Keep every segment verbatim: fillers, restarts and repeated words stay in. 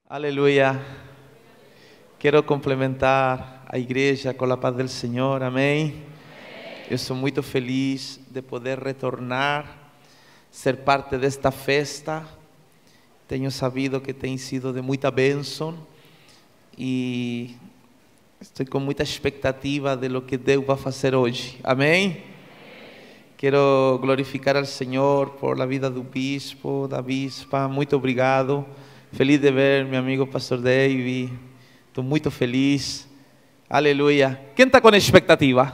Aleluia. Quero complementar a igreja com a paz do Senhor, amém? Eu sou muito feliz de poder retornar, ser parte desta festa. Tenho sabido que tem sido de muita bênção e estou com muita expectativa de lo que Deus vai fazer hoje, amém? Quero glorificar ao Senhor por a vida do bispo, da bispa. Muito obrigado. Feliz de ver meu amigo pastor David. Estou muito feliz. Aleluia. Quem está com expectativa?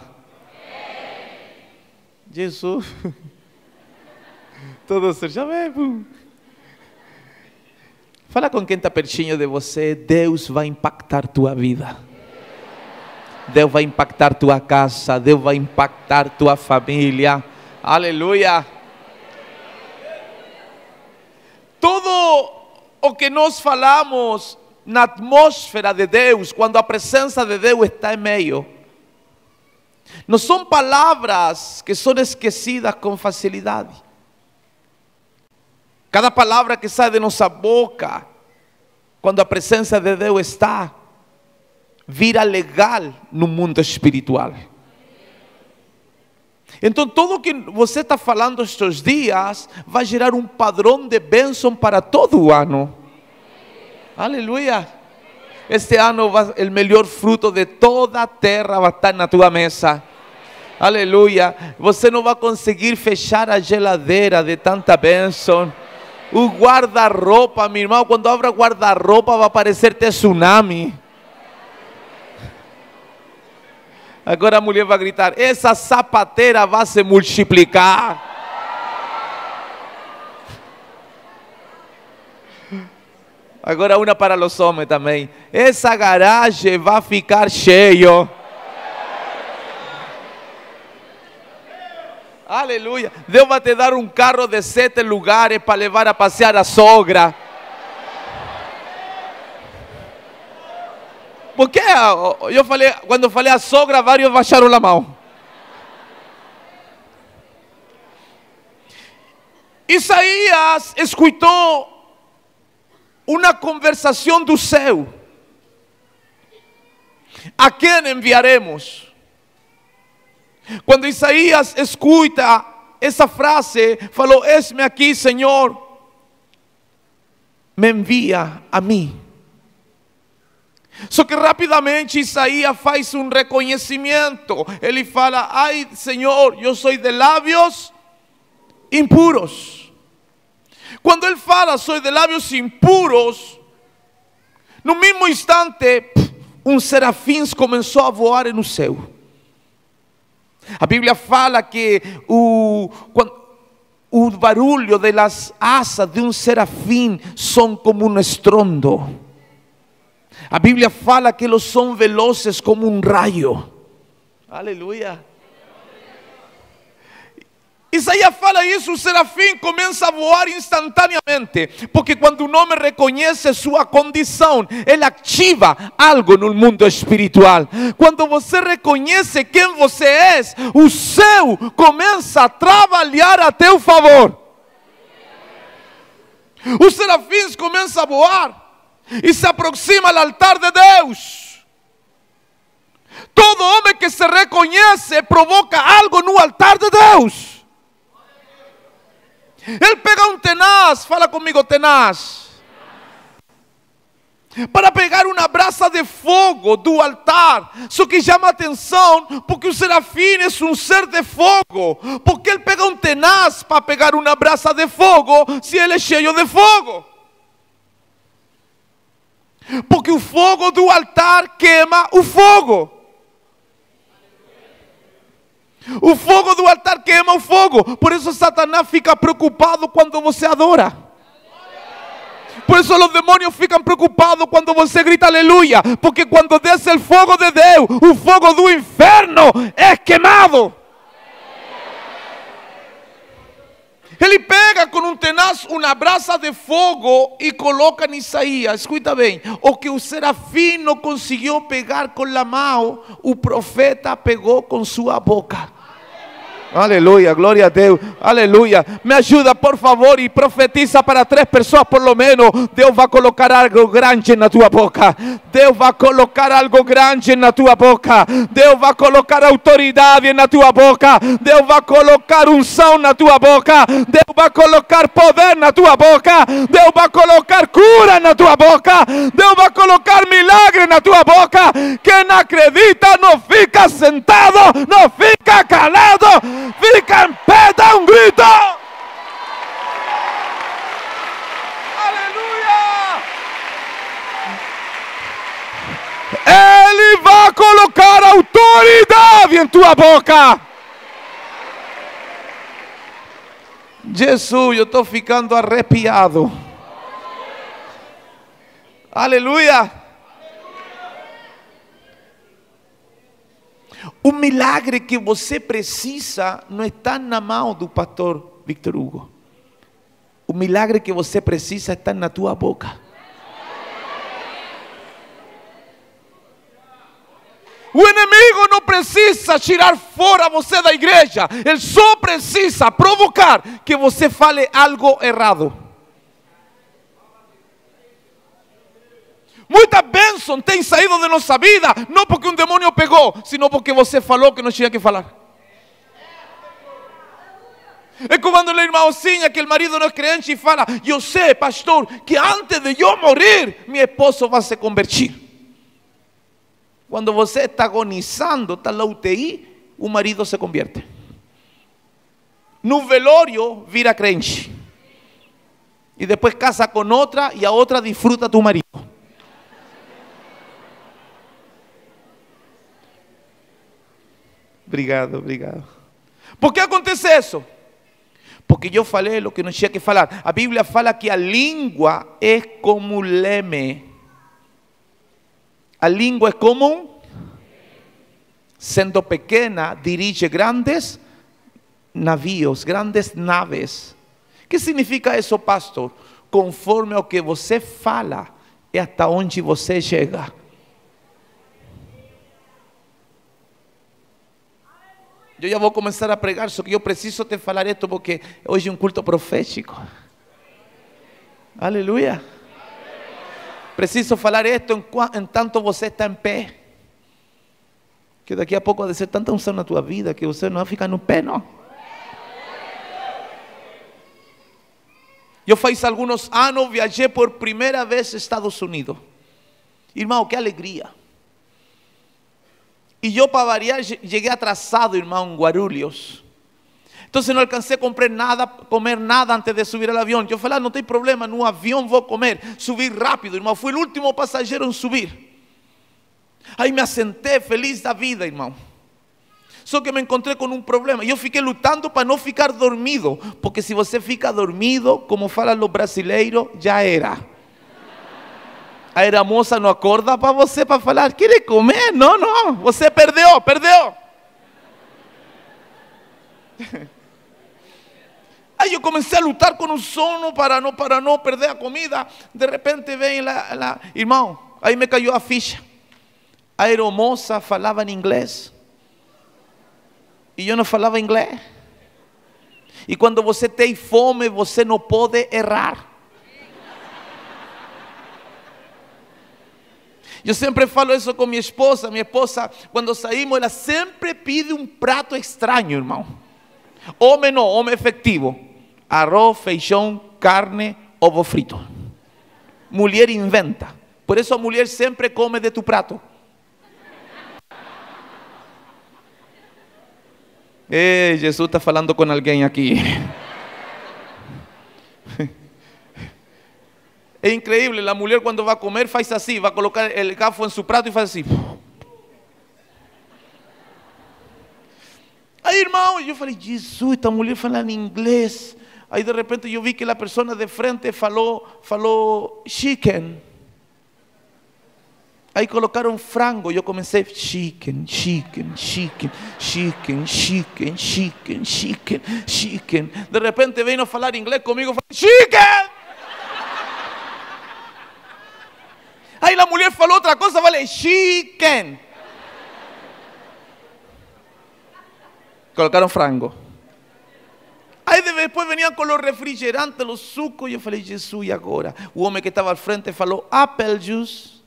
Jesus. Todos já vem. Fala com quem está pertinho de você. Deus vai impactar tua vida. Deus vai impactar tua casa. Deus vai impactar tua família. Aleluia. Todo o que nós falamos na atmosfera de Deus, quando a presença de Deus está em meio, não são palavras que são esquecidas com facilidade. Cada palavra que sai de nossa boca, quando a presença de Deus está, vira legal no mundo espiritual. Então tudo o que você está falando estes dias vai gerar um padrão de bênção para todo o ano. Aleluia. Este ano o melhor fruto de toda a terra vai estar na tua mesa. Aleluia. Você não vai conseguir fechar a geladeira de tanta bênção. O guarda-roupa, meu irmão, quando abre o guarda-roupa vai aparecer tsunami. Agora a mulher vai gritar: essa sapateira vai se multiplicar. Agora uma para os homens também: essa garagem vai ficar cheio. Aleluia. Deus vai te dar um carro de sete lugares para levar a passear a sogra. Porque eu falei, quando eu falei a sogra, vários baixaram a mão. Isaías escutou uma conversação do céu. ¿A quem enviaremos? Quando Isaías escuta essa frase, falou: eis-me aqui, Senhor, me envia a mim. Só que rapidamente Isaías faz um reconhecimento. Ele fala: ai, Senhor, eu sou de lábios impuros. Quando ele fala sou de lábios impuros, no mesmo instante um serafim começou a voar no céu. A Bíblia fala que o, o barulho das asas de um serafim são como um estrondo. A Bíblia fala que eles são velozes como um raio. Aleluia. Isaías fala isso, o serafim começa a voar instantaneamente. Porque quando um homem reconhece sua condição, ele ativa algo no mundo espiritual. Quando você reconhece quem você é, o céu começa a trabalhar a teu favor. Os serafins começam a voar e se aproxima ao altar de Deus. Todo homem que se reconhece provoca algo no altar de Deus. Ele pega um tenaz, fala comigo, tenaz, para pegar uma brasa de fogo do altar. Só que chama atenção, porque o serafim é um ser de fogo. Porque ele pega um tenaz para pegar uma brasa de fogo, se ele é cheio de fogo. Porque o fogo do altar queima o fogo. O fogo do altar queima o fogo. Por isso Satanás fica preocupado quando você adora. Por isso os demônios ficam preocupados quando você grita aleluia. Porque quando desce o fogo de Deus, o fogo do inferno é queimado. Ele pega com um tenaz uma brasa de fogo e coloca em Isaías. Escuta bem, o que o serafim não conseguiu pegar com a mão, o profeta pegou com sua boca. Aleluia, glória a Deus, aleluia. Me ajuda, por favor, e profetiza para três pessoas, por lo menos. Deus vai colocar algo grande na tua boca. Deus vai colocar algo grande na tua boca. Deus vai colocar autoridade na tua boca. Deus vai colocar unção na tua boca. Deus vai colocar poder na tua boca. Deus vai colocar cura na tua boca. Deus vai colocar milagre na tua boca. Quem acredita não fica sentado, não fica calado. Fica em pé, dá um grito. Aleluia. Ele vai colocar autoridade em tua boca. Jesus, eu estou ficando arrepiado. Aleluia. O milagre que você precisa não está na mão do pastor Victor Hugo. O milagre que você precisa está na tua boca. O inimigo não precisa tirar fora você da igreja. Ele só precisa provocar que você fale algo errado. Muita bênção tem saído de nossa vida, não porque um demônio pegou, sino porque você falou que não tinha que falar. É como quando a irmãozinha, que o marido não é crente, e fala: eu sei, pastor, que antes de eu morrer, meu esposo vai se convertir. Quando você está agonizando, está na U T I, o marido se convierte. No velório, vira crente. E depois casa com outra, e a outra disfruta do marido. Obrigado, obrigado. Por que acontece isso? Porque eu falei o que não tinha que falar. A Bíblia fala que a língua é como um leme. A língua é como um, sendo pequena, dirige grandes navios, grandes naves. O que significa isso, pastor? Conforme ao que você fala, é até onde você chega. Eu já vou começar a pregar, só que eu preciso te falar isto porque hoje é um culto profético. Aleluia. Preciso falar isto enquanto você está em pé. Que daqui a pouco vai ser tanta unção na tua vida que você não vai ficar no pé, não. Eu faz alguns anos viajei por primeira vez aos Estados Unidos. Irmão, que alegria. E eu, para variar, cheguei atrasado, irmão, em Guarulhos. Então não alcancei a comprar nada, comer nada antes de subir ao avião. Eu falei: ah, não tem problema, no avião vou comer. Subi rápido, irmão, fui o último passageiro em subir. Aí me assentei feliz da vida, irmão. Só que me encontrei com um problema. Eu fiquei lutando para não ficar dormido. Porque se você fica dormido, como falam os brasileiros, já era. A aeromoça não acorda para você para falar: quer comer? Não, não, você perdeu, perdeu. Aí eu comecei a lutar com o sono para não, para não perder a comida. De repente vem lá, lá, irmão, aí me caiu a ficha. A aeromoça falava em inglês e eu não falava inglês. E quando você tem fome, você não pode errar. Eu sempre falo isso com minha esposa. Minha esposa, quando saímos, ela sempre pede um prato estranho, irmão. Homem não, homem efetivo. Arroz, feijão, carne, ovo frito. Mulher inventa. Por isso a mulher sempre come de tu prato. Ei, Jesus está falando com alguém aqui. É increíble, a mulher quando vai comer faz assim, vai colocar o garfo em seu prato e faz assim. Aí, irmão, eu falei: Jesus, esta mulher falando inglês. Aí de repente eu vi que a pessoa de frente falou, falou chicken. Aí colocaram frango e eu comecei: chicken, chicken, chicken, chicken, chicken, chicken, chicken, chicken. De repente veio a falar inglês comigo, falei: chicken. Aí a mulher falou outra coisa, falei: chicken. Colocaram frango. Aí depois veniam com os refrigerantes, os sucos. Eu falei, Jesus, e agora? O homem que estava à frente falou, apple juice.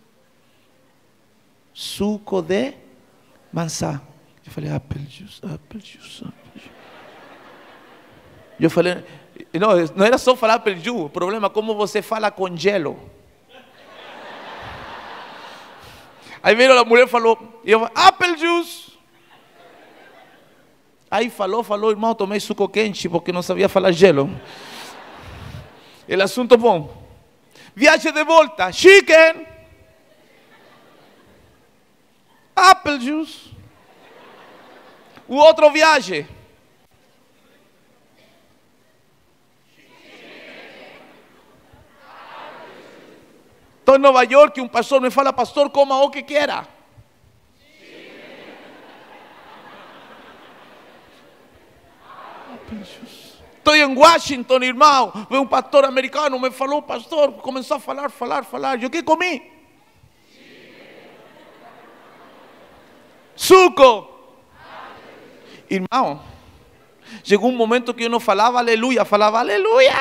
Suco de maçã. Eu falei, apple juice, apple juice, apple juice. Eu falei, não, não era só falar apple juice. O problema é como você fala com gelo. Aí veio a mulher e falou, eu falei, apple juice. Aí falou, falou, irmão, tomei suco quente porque não sabia falar gelo. O assunto bom. Viagem de volta, chicken, apple juice. O outro viagem. Estou em Nova York e um pastor me fala, pastor, coma o que quiera. Estou em Washington, irmão. Um pastor americano me falou, pastor, começou a falar, falar, falar. Eu que comi? Suco. Irmão, chegou um momento que eu não falava aleluia, falava aleluia.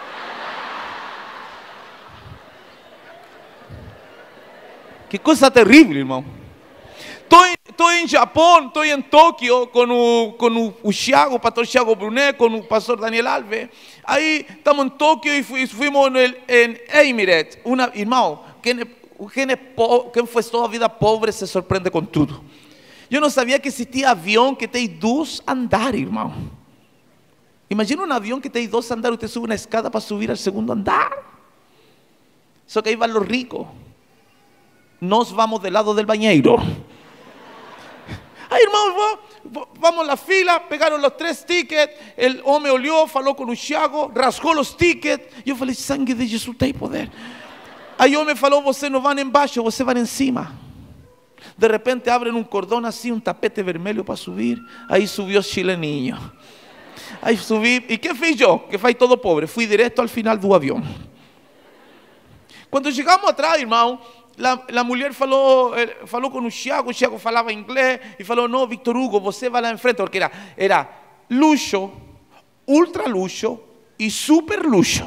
Que coisa terrível, irmão. Estou em Japão, estou em Tóquio com o, com o, o Thiago, o pastor Thiago Brunet, com o pastor Daniel Alves. Aí estamos em Tóquio e fuimos em Emirates. Una, irmão, quem, quem, é po, quem foi toda a vida pobre se surpreende com tudo. Eu não sabia que existia avião que tem dois andares, irmão. Imagina um avião que tem dois andares, você sube uma escada para subir ao segundo andar. Só que aí van los ricos. Nós vamos do lado del banheiro. Aí, irmão, vamos na fila, pegaram os três tickets, o homem olhou, falou com o Thiago, rasgou os tickets. E eu falei, sangue de Jesus tem poder. Aí o homem falou, você não vai embaixo, você vai em cima. De repente abrem um cordão assim, um tapete vermelho para subir. Aí subiu o chileninho. Aí subi, e que fiz eu? Que faz todo pobre, fui direto ao final do avião. Quando chegamos atrás, irmão, La, la mulher falou, falou com o Thiago, o Thiago falava inglês e falou, não, Victor Hugo, você vai lá em frente, porque era, era luxo, ultra luxo e super luxo.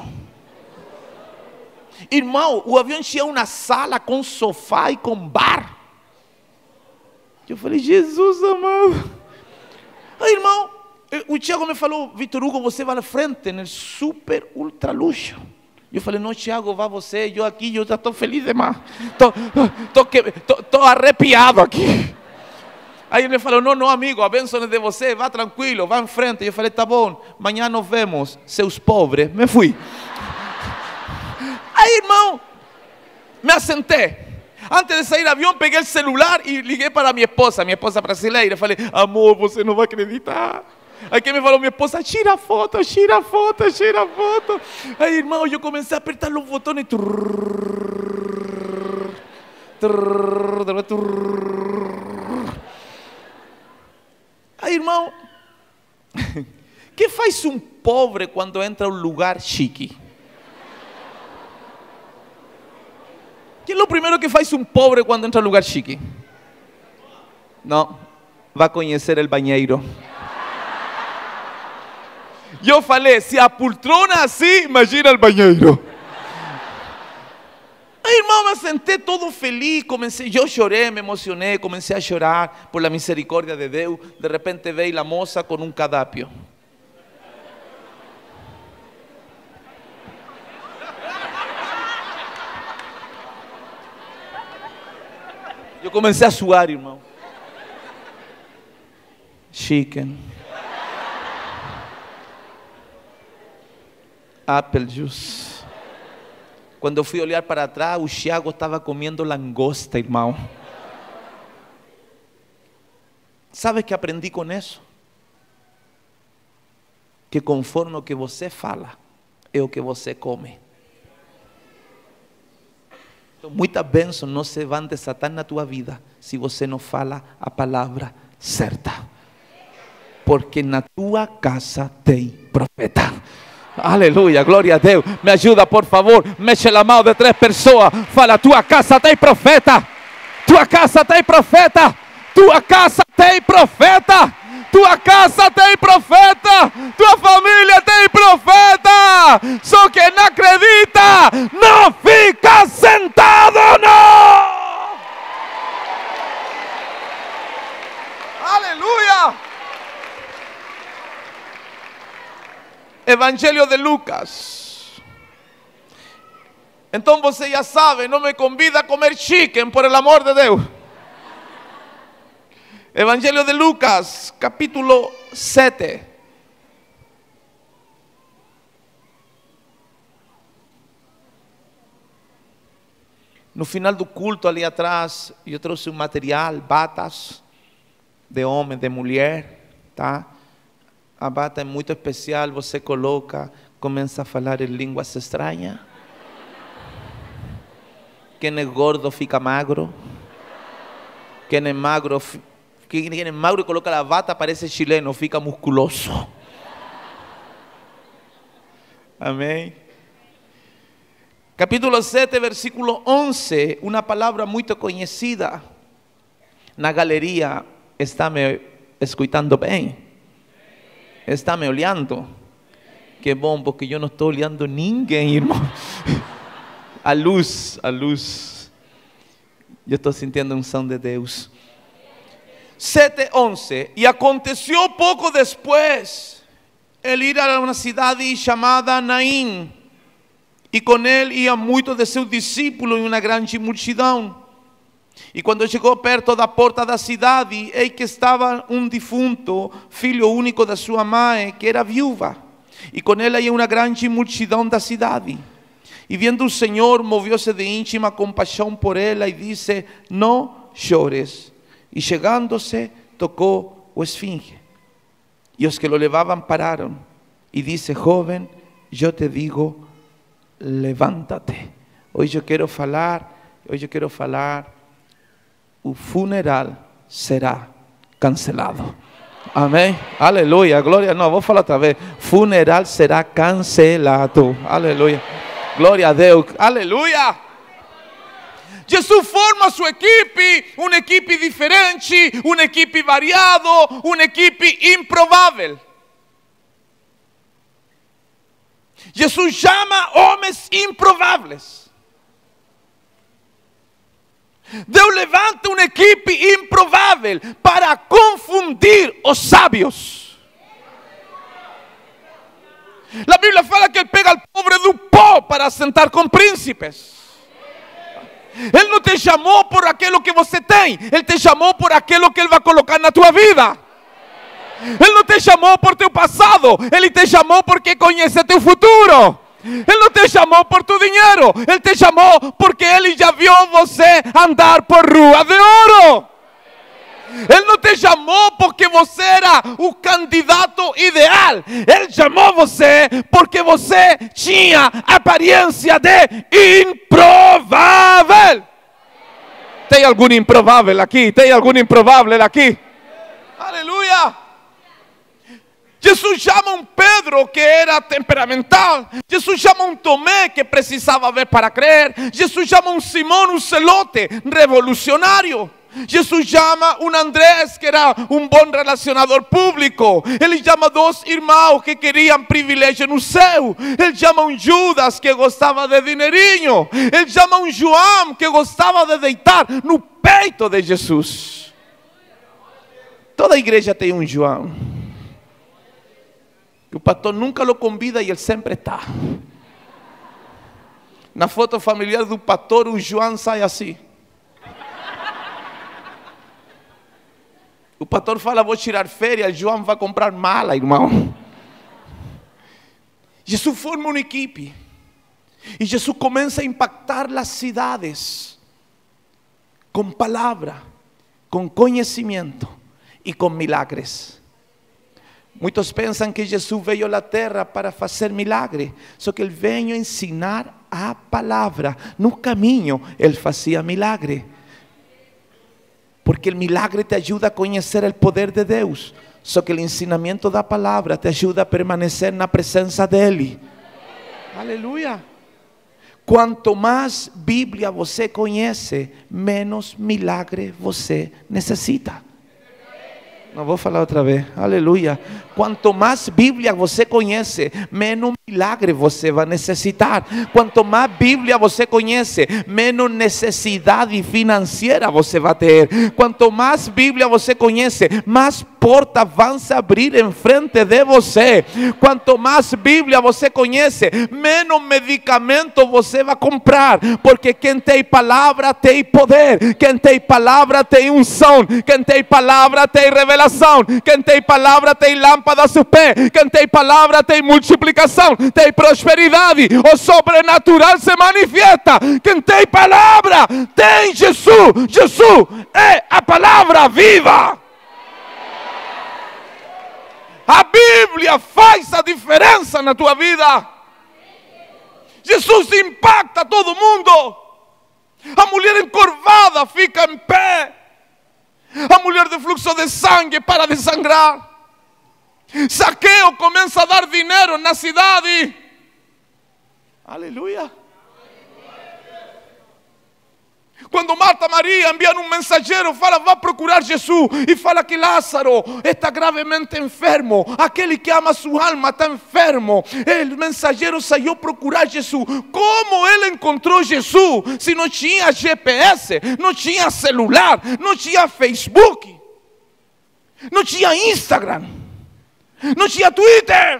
Irmão, o avião tinha uma sala com sofá e com bar. Eu falei, Jesus amado. Aí, irmão, o Thiago me falou, Victor Hugo, você vai à frente no super ultra luxo. Eu falei, não, Thiago, vá você, eu aqui, eu já estou feliz demais. Estou arrepiado aqui. Aí ele falou, não, não, amigo, a bênção é de você, vá tranquilo, vá em frente. Eu falei, tá bom, amanhã nos vemos, seus pobres. Me fui. Aí, irmão, me assentei. Antes de sair do avião, peguei o celular e liguei para minha esposa, minha esposa brasileira. Falei, amor, você não vai acreditar. Aí quem me falou, minha esposa, tira a foto, tira a foto, tira a foto. Aí, irmão, eu comecei a apertar os botões. Trrr, trrr, trrr. Aí, irmão, o que faz um pobre quando entra a um lugar chique? O que é o primeiro que faz um pobre quando entra a um lugar chique? Não, vai conhecer o banheiro. Eu falei, se a poltrona assim, imagina o banheiro. Aí, irmão, me sentei todo feliz, comecei, eu chorei, me emocionei, comecei a chorar por la misericórdia de Deus. De repente veio a moça com um cardápio. Eu comecei a suar, irmão. Chicken. Apple juice. Quando eu fui olhar para trás, o Thiago estava comendo langosta, irmão. Sabe o que aprendi com isso? Que conforme o que você fala, é o que você come. Então, muitas bênçãos não se vão desatar na tua vida se você não fala a palavra certa. Porque na tua casa tem profeta. Aleluia, glória a Deus. Me ajuda, por favor. Mexe a mão de três pessoas. Fala, tua casa tem profeta. Tua casa tem profeta. Tua casa tem profeta. Tua casa tem profeta. Tua família tem profeta. Só que não acredita, não fica sentado, não. Aleluia. Evangelho de Lucas. Então você já sabe, não me convida a comer chicken, por el amor de Deus. Evangelho de Lucas, capítulo sete. No final do culto, ali atrás, eu trouxe um material, batas de homem, de mulher, tá? A bata é muito especial, você coloca, começa a falar em línguas estranhas. Quem é gordo fica magro. Quem é magro, quem é magro e coloca a bata parece chileno, fica musculoso. Amém. Capítulo sete, versículo onze, uma palavra muito conhecida. Na galeria, está me escutando bem? Está me olhando? Que bom, porque eu não estou olhando ninguém, irmão. A luz, a luz. Eu estou sentindo a unção de Deus. sete, onze. E aconteceu pouco depois, ele ir a uma cidade chamada Naim, e com ele iam muitos de seus discípulos e uma grande multidão. E quando chegou perto da porta da cidade, eis que estava um defunto, filho único da sua mãe, que era viúva. E com ele ia uma grande multidão da cidade. E vendo o Senhor, movió-se de íntima compaixão por ela e disse: não chores. E chegando-se, tocou o esfinge. E os que lo levavam pararam. E disse: joven, eu te digo, levántate. Hoje eu quero falar, hoje eu quero falar, o funeral será cancelado. Amém? Aleluia, glória. Não, vou falar outra vez. Funeral será cancelado. Aleluia. Glória a Deus. Aleluia. Jesus forma sua equipe, uma equipe diferente, uma equipe variado, uma equipe improvável. Jesus chama homens improváveis. Deus levanta uma equipe improvável para confundir os sábios. A Bíblia fala que ele pega al pobre do pó para sentar com príncipes. Ele não te chamou por aquilo que você tem, ele te chamou por aquilo que ele vai colocar na tua vida. Ele não te chamou por teu passado, ele te chamou porque conhece teu futuro. Ele não te chamou por tu dinheiro, ele te chamou porque ele já viu você andar por rua de ouro. Ele não te chamou porque você era o candidato ideal. Ele chamou você porque você tinha aparência de improvável. Tem algum improvável aqui? Tem algum improvável aqui? Aleluia. Jesus chama um Pedro que era temperamental. Jesus chama um Tomé que precisava ver para crer. Jesus chama um Simão, um celote revolucionário. Jesus chama um Andrés que era um bom relacionador público. Ele chama dois irmãos que queriam privilégio no céu. Ele chama um Judas que gostava de dinheirinho. Ele chama um João que gostava de deitar no peito de Jesus. Toda a igreja tem um João. O pastor nunca lo convida e ele sempre está. Na foto familiar do pastor, o João sai assim. O pastor fala: vou tirar férias. O João vai comprar mala, irmão. Jesus forma uma equipe. E Jesus começa a impactar as cidades com palavra, com conhecimento e com milagres. Muitos pensam que Jesus veio à terra para fazer milagre, só que ele veio ensinar a palavra. No caminho ele fazia milagre, porque o milagre te ajuda a conhecer o poder de Deus, só que o ensinamento da palavra te ajuda a permanecer na presença dele. Aleluia. Quanto mais Bíblia você conhece, menos milagre você necessita. Não vou falar outra vez. Aleluia. Quanto mais Bíblia você conhece, menos milagre você vai necessitar. Quanto mais Bíblia você conhece, menos necessidade financeira você vai ter. Quanto mais Bíblia você conhece, mais portas vão se abrir em frente de você. Quanto mais Bíblia você conhece, menos medicamento você vai comprar. Porque quem tem palavra tem poder. Quem tem palavra tem unção. Quem tem palavra tem revelação. Quem tem palavra tem lâmpada a seu pé. Quem tem palavra tem multiplicação, tem prosperidade. O sobrenatural se manifiesta. Quem tem palavra tem Jesus. Jesus é a palavra viva. A Bíblia faz a diferença na tua vida. Jesus impacta todo mundo. A mulher encurvada fica em pé. A mulher de fluxo de sangue para de sangrar. Zaqueu começa a dar dinheiro na cidade. Aleluia. Quando Marta e Maria enviam um mensageiro, fala, vá procurar Jesus. E fala que Lázaro está gravemente enfermo. Aquele que ama sua alma está enfermo. O mensageiro saiu procurar Jesus. Como ele encontrou Jesus? Se não tinha G P S, não tinha celular, não tinha Facebook, não tinha Instagram, não tinha Twitter.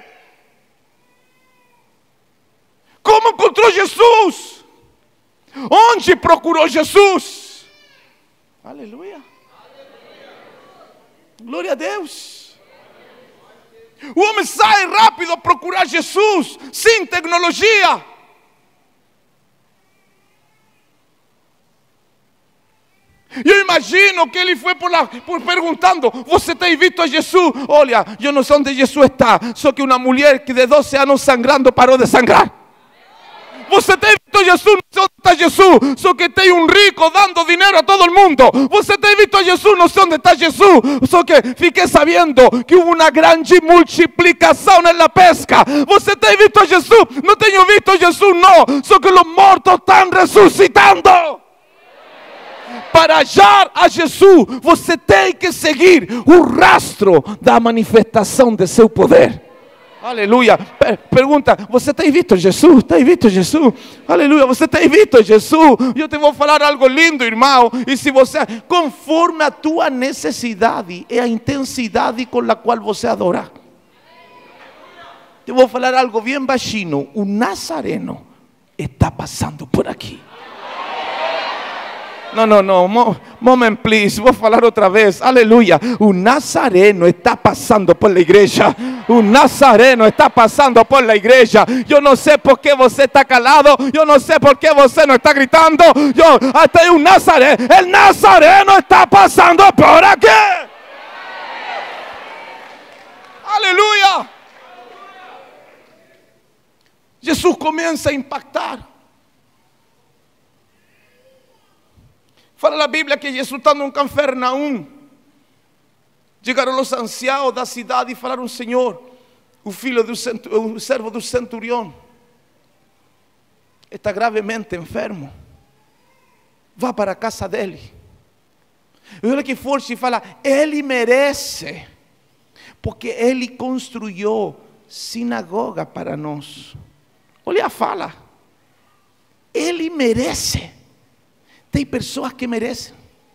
Como encontrou Jesus? Onde procurou Jesus? Aleluia. Glória a Deus. O homem sai rápido a procurar Jesus, sem tecnologia. Eu imagino que ele foi por lá, por perguntando, você tem visto a Jesus? Olha, eu não sei onde Jesus está, só que uma mulher que de doze anos sangrando parou de sangrar. Você tem visto Jesus? Não sei onde está Jesus. Só que tem um rico dando dinheiro a todo mundo. Você tem visto Jesus? Não sei onde está Jesus. Só que fiquei sabendo que houve uma grande multiplicação na pesca. Você tem visto Jesus? Não tenho visto Jesus, não. Só que os mortos estão ressuscitando. Para achar a Jesus, você tem que seguir o rastro da manifestação de seu poder. Aleluia. Pergunta, você tem visto Jesus? Tem visto Jesus? Aleluia, você tem visto Jesus? Eu te vou falar algo lindo, irmão. E se você, conforme a tua necessidade e a intensidade com a qual você adora. Te vou falar algo bem baixinho. O Nazareno está passando por aqui. Não, não, não, moment please, vou falar outra vez, aleluia. O Nazareno está passando por la igreja. O Nazareno está passando por la igreja. Eu não sei por que você está calado. Eu não sei por que você não está gritando. Eu, até o Nazareno, el Nazareno está passando por aqui. Aleluia. Jesus começa a impactar. Fala a Bíblia que Jesus estando em Cafarnaum, chegaram os anciãos da cidade e falaram: Senhor, o filho do o servo do centurião está gravemente enfermo. Vá para a casa dele. E olha que forte, fala: ele merece, porque ele construiu sinagoga para nós. Olha a fala, ele merece. Tem pessoas que merecem.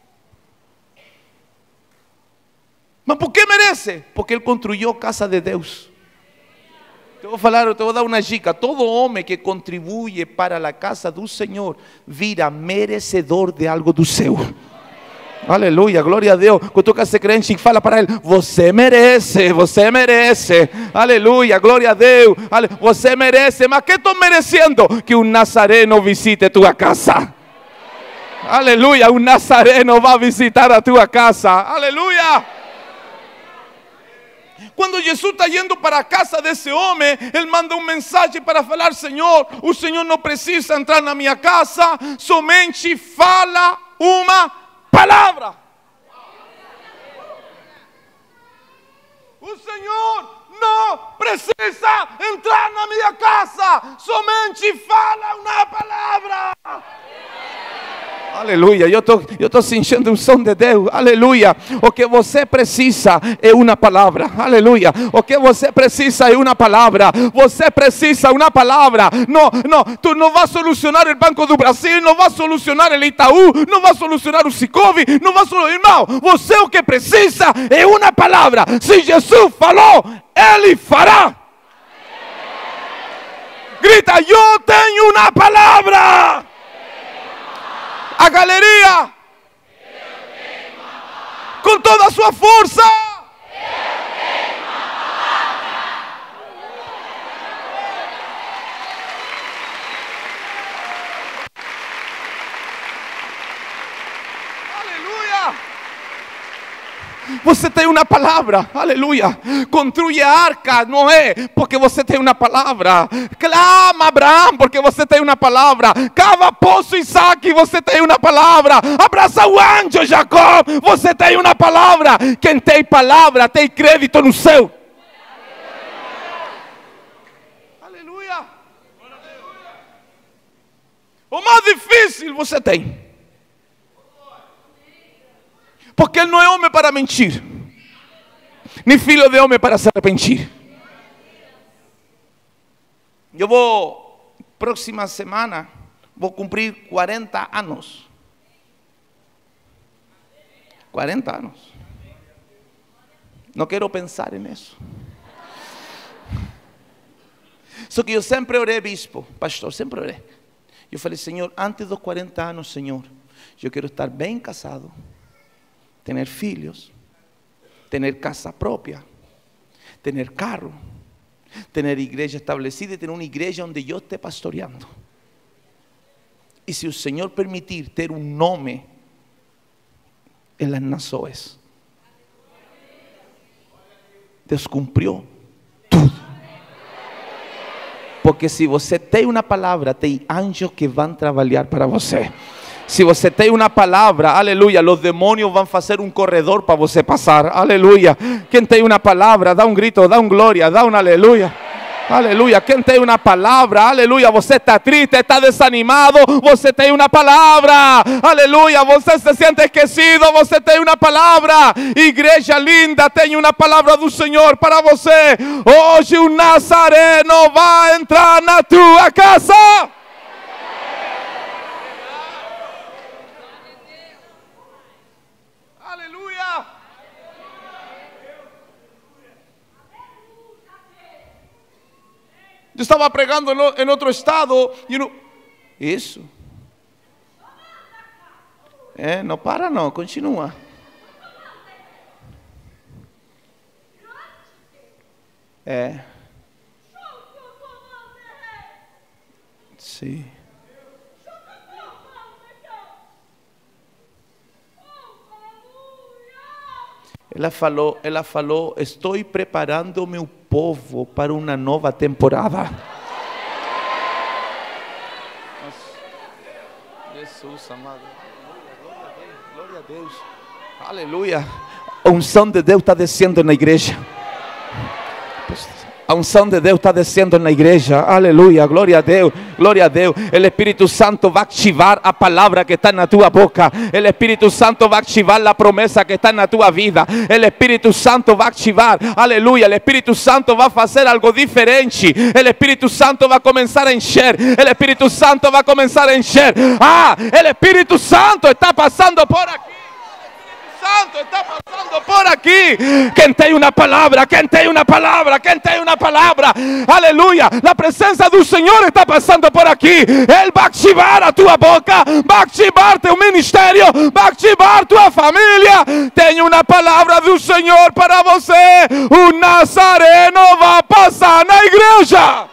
Mas por que merece? Porque ele construiu a casa de Deus. Te vou falar, te vou dar uma dica. Todo homem que contribui para a casa do Senhor vira merecedor de algo do céu. Aleluia, glória a Deus. Quando tu se crente, fala para ele: você merece, você merece. Aleluia, glória a Deus. Você merece. Mas que estou merecendo? Que um Nazareno visite tua casa. Aleluia, um Nazareno vai visitar a tua casa. Aleluia. Quando Jesus está indo para a casa desse homem, ele manda um mensagem para falar: Senhor, o Senhor não precisa entrar na minha casa, somente fala uma palavra. O Senhor não precisa entrar na minha casa, somente fala uma palavra. Aleluia, eu estou eu estou sentindo um som de Deus. Aleluia. O que você precisa é uma palavra. Aleluia. O que você precisa é uma palavra. Você precisa uma palavra. Não, não, tu não vai solucionar o Banco do Brasil, não vai solucionar o Itaú, não vai solucionar o Sicovi, não vai solucionar. Irmão, você o que precisa é uma palavra. Se Jesus falou, Ele fará. Grita, eu tenho uma palavra. A galeria, com toda a sua força. Aleluia. Você tem uma palavra, aleluia. Construye a arca, Noé, porque você tem uma palavra. Clama, Abraão, porque você tem uma palavra. Cava poço, Isaac, você tem uma palavra. Abraça o anjo, Jacó, você tem uma palavra. Quem tem palavra tem crédito no céu. Aleluia. O mais difícil você tem, porque Ele não é homem para mentir, nem filho de homem para se arrepentir. Eu vou, próxima semana, vou cumprir quarenta anos. quarenta anos. Não quero pensar nisso. Só que eu sempre orei, bispo, pastor, sempre orei. Eu falei, Senhor, antes dos quarenta anos, Senhor, eu quero estar bem casado, ter filhos, ter casa própria, ter carro, ter igreja estabelecida e ter uma igreja onde eu esté pastoreando. E se o Senhor permitir ter um nome en las nações, Deus cumpriu tudo. Porque se você tem uma palavra, tem anjos que vão trabalhar para você. Se você tem uma palavra, aleluia, os demônios vão fazer um corredor para você passar, aleluia. Quem tem uma palavra, dá um grito, dá um glória, dá um aleluia. Aleluia, quem tem uma palavra, aleluia, você está triste, está desanimado, você tem uma palavra, aleluia, você se sente esquecido, você tem uma palavra. Igreja linda, tem uma palavra do Senhor para você. Hoje um nazareno vai entrar na tua casa. Eu estava pregando em outro estado e não... Isso. É, não para não, continua. É. Sim. Ela falou, ela falou, estou preparando meu povo para uma nova temporada. Jesus amado, glória a Deus, aleluia. A unção de Deus está descendo na igreja. A unção de Deus está descendo na igreja, aleluia, glória a Deus, glória a Deus. O Espírito Santo vai ativar a palavra que está na tua boca. O Espírito Santo vai ativar a promessa que está na tua vida. O Espírito Santo vai ativar, aleluia. O Espírito Santo vai fazer algo diferente. O Espírito Santo vai começar a encher. O Espírito Santo vai começar a encher. Ah, o Espírito Santo está passando por aqui. Santo está passando por aqui. Quem tem uma palavra, quem tem uma palavra, quem tem uma palavra, aleluia. A presença do Senhor está passando por aqui. Ele vai ativar a tua boca, vai ativar teu ministério, vai ativar tua família. Tem uma palavra do Senhor para você. O nazareno vai passar na igreja.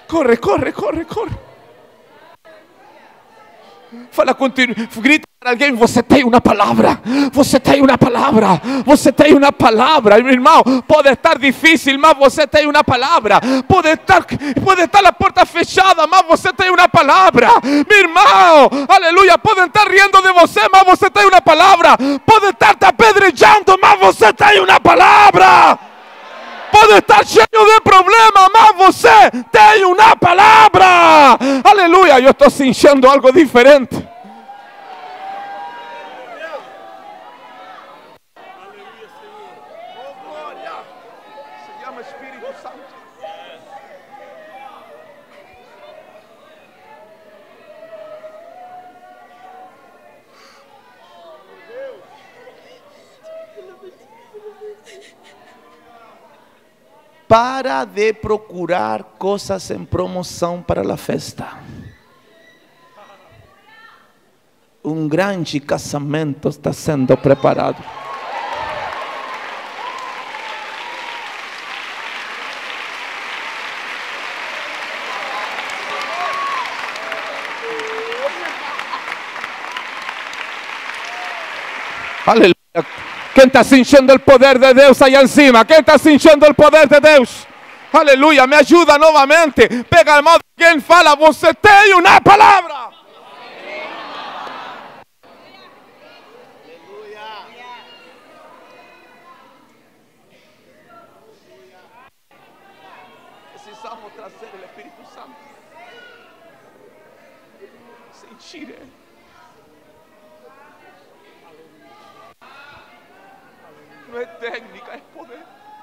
Corre, corre, corre, corre. Fala contigo, grita para alguém: você tem uma palavra, você tem uma palavra, você tem uma palavra. Meu irmão, pode estar difícil, mas você tem uma palavra. Pode estar, pode estar a porta fechada, mas você tem uma palavra. Meu irmão, aleluia, pode estar riendo de você, mas você tem uma palavra. Pode estar te apedrejando, mas você tem uma palavra. Pode estar cheio de problemas, mas você tem uma palavra. Aleluia, eu estou sentindo algo diferente. Aleluia, Senhor. Oh, glória. Se chama Espírito Santo. Para de procurar coisas em promoção para a festa. Um grande casamento está sendo preparado. Aleluia. Quem está sentindo o poder de Deus aí em cima? Quem está sentindo o poder de Deus? Aleluia, me ajuda novamente. Pega a mão de quem fala: você tem uma palavra. Aleluia. Precisamos trazer o Espírito Santo. Sentir Ele. Não é técnica, é poder.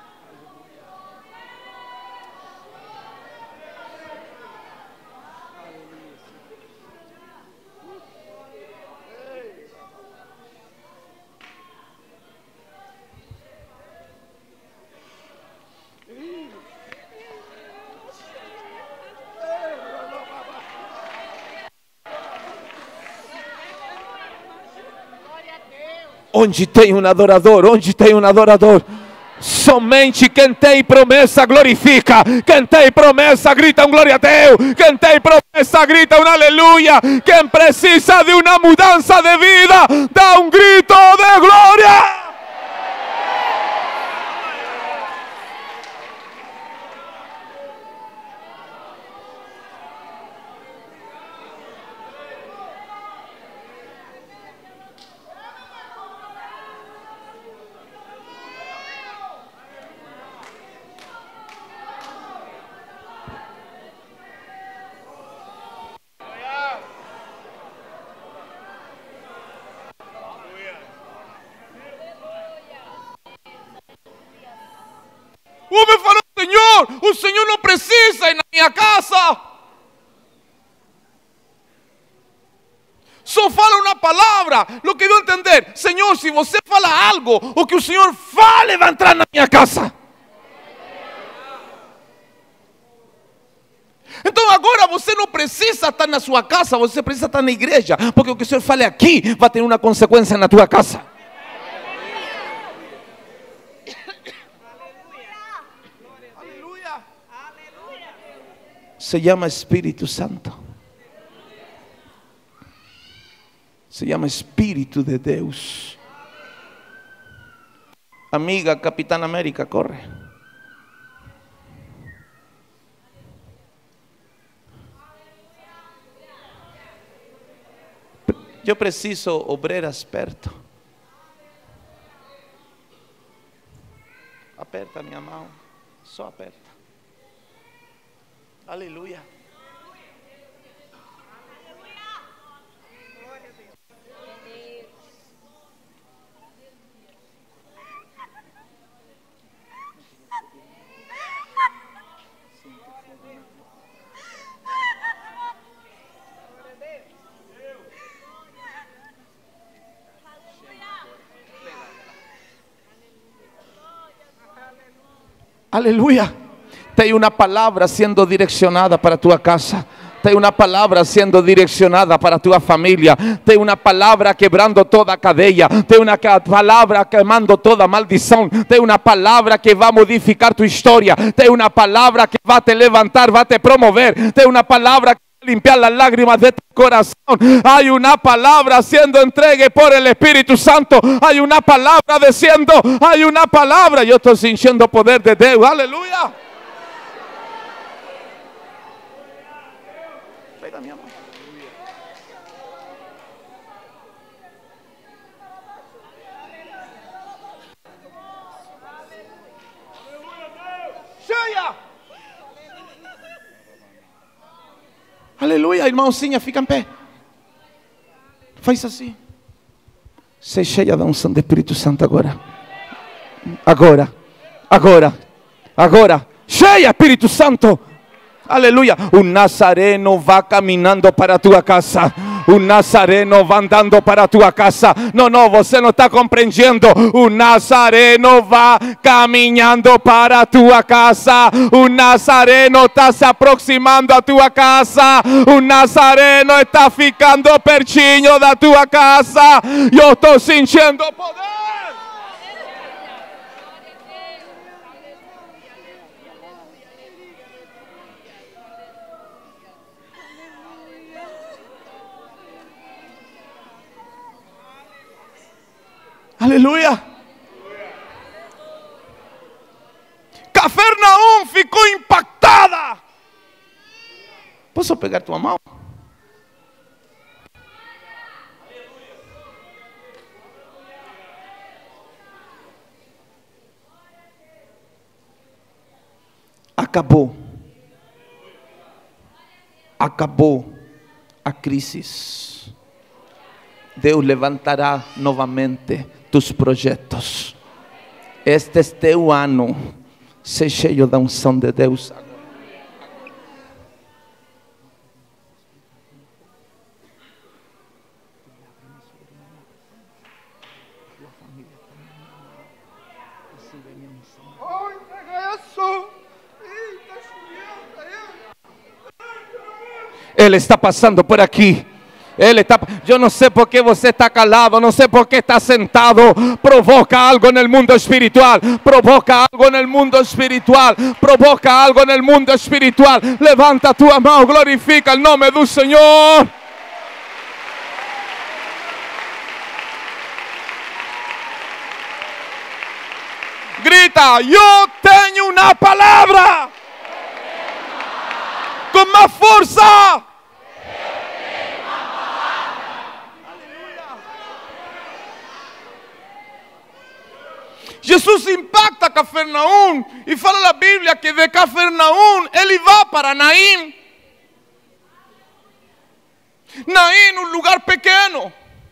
Onde tem um adorador, onde tem um adorador, somente quem tem promessa glorifica. Quem tem promessa grita um glória a Deus. Quem tem promessa grita um aleluia. Quem precisa de uma mudança de vida dá um grito de glória. O me falou: Senhor, o Senhor não precisa ir na minha casa. Só fala uma palavra. Lo que deu a entender: Senhor, se você fala algo, o que o Senhor fale vai entrar na minha casa. Então agora você não precisa estar na sua casa, você precisa estar na igreja, porque o que o Senhor fale aqui vai ter uma consequência na tua casa. Se llama Espírito Santo. Se llama Espírito de Deus. Amiga Capitán América, corre. Eu preciso obreiras perto. Aperta minha mão. Só aperta. Aleluia. Aleluia. Tem uma palavra sendo direcionada para tua casa. Tem una palabra siendo direccionada para tu familia. Tem una palabra quebrando toda cadeia. Tem una palabra quemando toda maldición. Tem una palabra que va a modificar tu historia. Tem una palabra que va a te levantar, va a te promover. Tem una palabra que va a limpiar las lágrimas de tu corazón. Hay una palabra siendo entregue por el Espíritu Santo. Hay una palabra diciendo, hay una palabra. Yo estoy sintiendo poder de Dios. Aleluya. Pega, mi amor. Aleluia, irmãozinha, fica em pé. Faz assim. Seja cheia da unção do Espírito Santo agora. Agora, agora, agora. Cheia, Espírito Santo. Aleluia. Um nazareno vai caminhando para a tua casa. Um nazareno vai andando para a tua casa. Não, não, você não está compreendendo. Um nazareno vai caminhando para a tua casa. Um nazareno está se aproximando à tua casa. Um nazareno está ficando pertinho da tua casa. Eu estou sentindo poder. Aleluia. Cafarnaum ficou impactada. Posso pegar tua mão? Acabou. Acabou a crise. Deus levantará novamente tus projetos. Este é teu ano. Seja cheio da unção de Deus. Ele está passando por aqui. Ele está, eu não sei por que você está calado, não sei por que está sentado. Provoca algo no mundo espiritual. Provoca algo no mundo espiritual. Provoca algo no mundo espiritual. Levanta tua mão, glorifica o nome do Senhor. Grita, eu tenho uma palavra. Com mais força. Jesus impacta Cafarnaum e fala na Bíblia que de Cafarnaum ele vai para Naim. Naim, um lugar pequeno,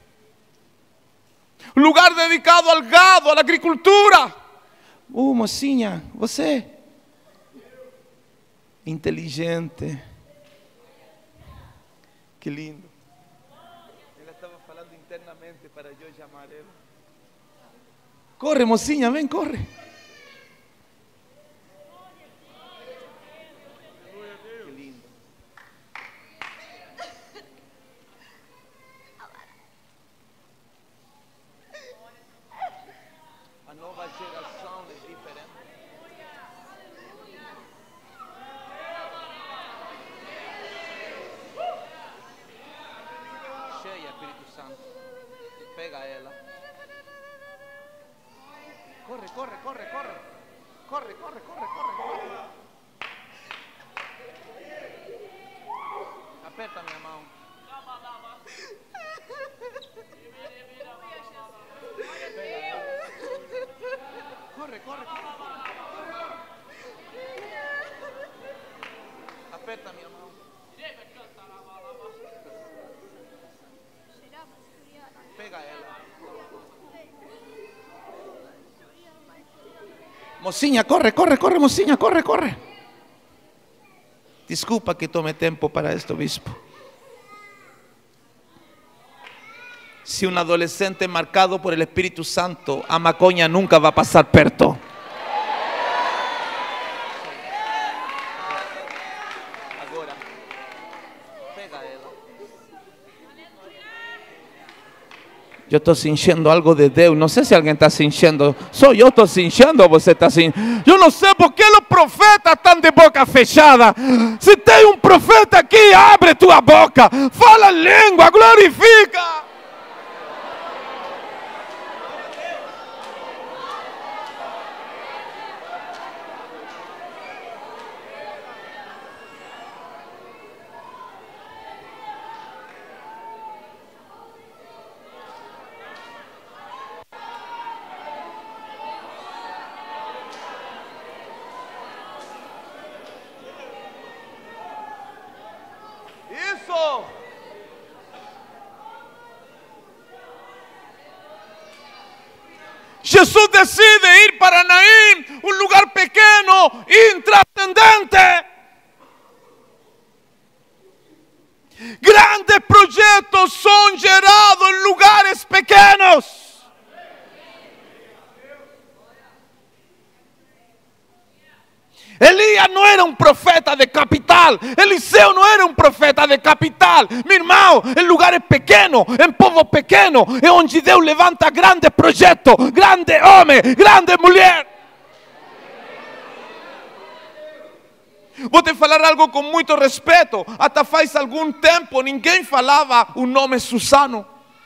um lugar dedicado ao gado, à agricultura. Oh, mocinha, você inteligente, que lindo. Ela estava falando internamente para eu chamar ela. Corre, mocinha, vem, corre. Que lindo. A nova geração é diferente. Cheia, Espírito Santo. Pega ela. Corre, corre, corre, corre. Corre, corre, corre, corre, corre. Aperta minha mão. Corre, corre, corre. Aperta minha mão. Pega ela. Mocinha, corre, corre, corre, mocinha, corre, corre. Desculpa que tome tempo para esto, bispo. Si un adolescente marcado por el Espíritu Santo, a maconha nunca va a pasar perto. Agora, Yo estoy sintiendo algo de Dios. No sé si alguien está sintiendo. Soy yo estoy sintiendo, você está sintiendo. Yo no sé por qué los profetas están de boca fechada. Si tem un profeta aquí, abre tu boca. Fala lengua, glorifica. Isso. Jesús decide ir para Naín, un lugar pequeño, intrascendente. Grandes proyectos son gerados en lugares pequeños. Elías no era un profeta de capital. Eliseo no era un profeta de capital. Mi hermano, en lugares pequeños, en pueblos pequeños, es donde Dios levanta grandes proyectos, grandes hombres, grandes mujeres. Vou te falar algo com muito respeito. Até faz algum tempo ninguém falava o nome Susano.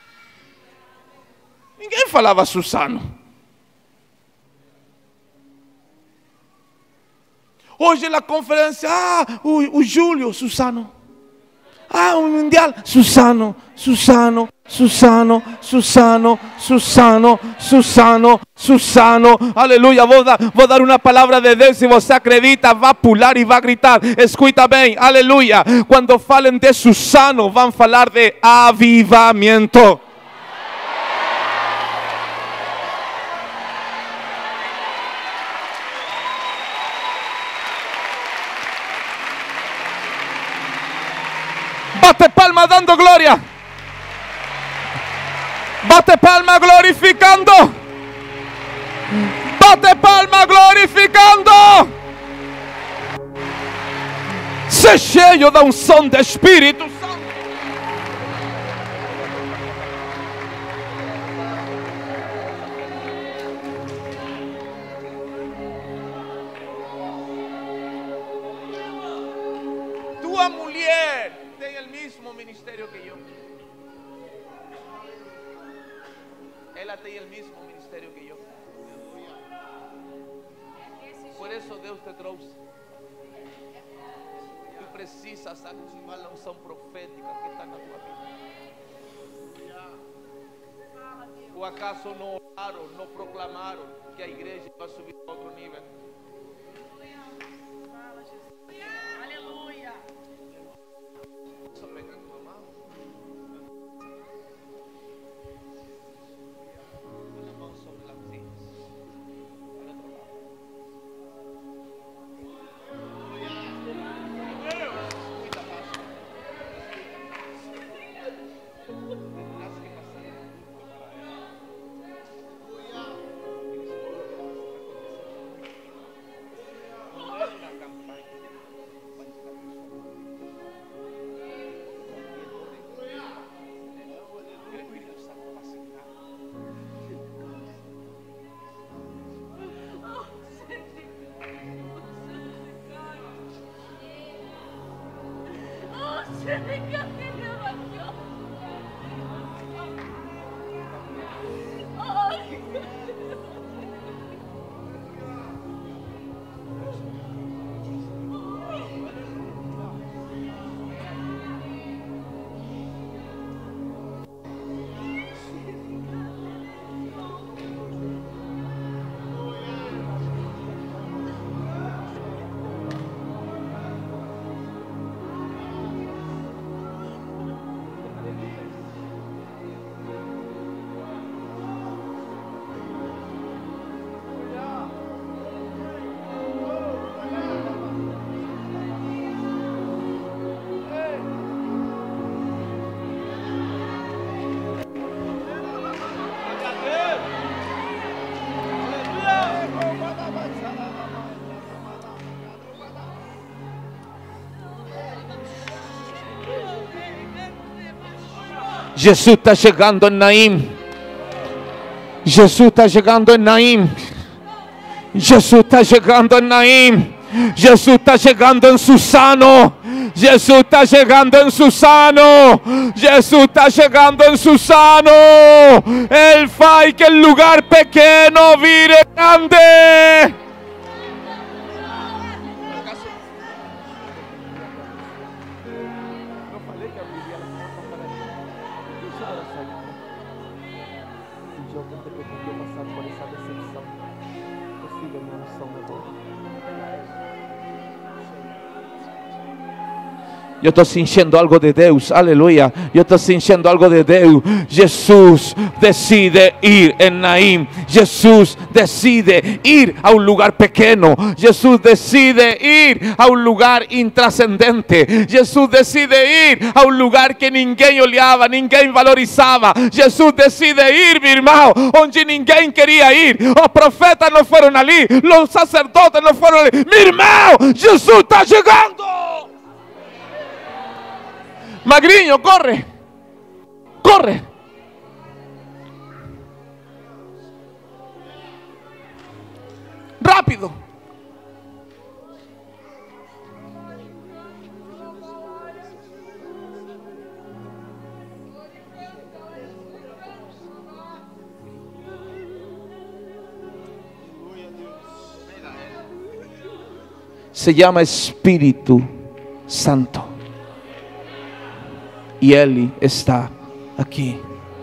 Ninguém falava Susano. Hoje na conferência, ah, o, o Júlio, Susano. Ah, o Mundial, Susano, Susano, Susano, Susano, Susano, Susano, Susano. Aleluia. Vou dar, vou dar uma palavra de Deus. Se você acredita, vá pular e vá gritar. Escuta bem, aleluia. Quando falem de Susano, vão falar de avivamento. Bate palma dando gloria. Bate palma glorificando. Bate palma glorificando. Se cheio da unção do Espírito Santo. Tua mulher tem o mesmo ministério que eu. Ela tem o mesmo ministério que eu. Por isso Deus te trouxe. Tu precisas ativar a unção profética que está na tua vida. Ou acaso não oraram, não proclamaram que a igreja vai subir a outro nível? Aleluia. Jesus está chegando em Naim. Jesús está llegando en Naim. Jesús está llegando en Naim. Jesús está llegando en Susano. Jesús está llegando en Susano. Jesús está llegando en Susano. Él fa que el lugar pequeño vire grande. Yo estoy sintiendo algo de Dios, aleluya. Yo estoy sintiendo algo de Dios. Jesús decide ir en Naim. Jesús decide ir a un lugar pequeño. Jesús decide ir a un lugar intrascendente. Jesús decide ir a un lugar que ninguém olhava, ninguém valorizaba. Jesús decide ir, mi hermano, donde ninguém quería ir. Los profetas no fueron allí, los sacerdotes no fueron allí. Mi hermano, Jesús está llegando. Magriño, corre, corre. Rápido. Se llama Espíritu Santo. Y Él está aquí.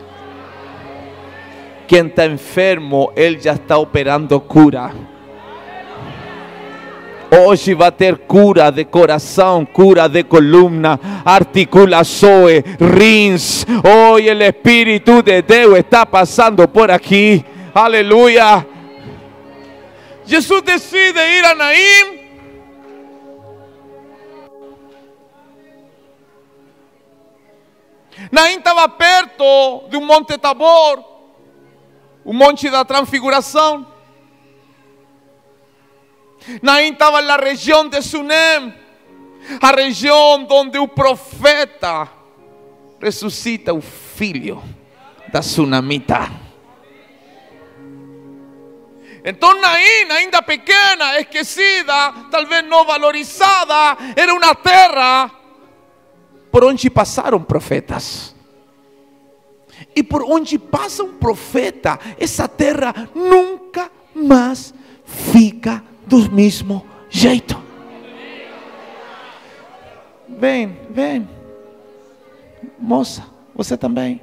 Quien está enfermo, Él ya está operando cura. Hoy va a ter cura de corazón, cura de columna, articulações, rins. Hoy el Espíritu de Dios está pasando por aquí. Aleluya. Jesús decide ir a Naim. Naim estava perto de um monte Tabor, o monte da transfiguração. Naim estava na região de Sunem, a região onde o profeta ressuscita o filho da sunamita. Então Naim, ainda pequena, esquecida, talvez não valorizada, era uma terra por onde passaram profetas. E por onde passa um profeta, essa terra nunca mais fica do mesmo jeito. Vem, vem. Moça, você também.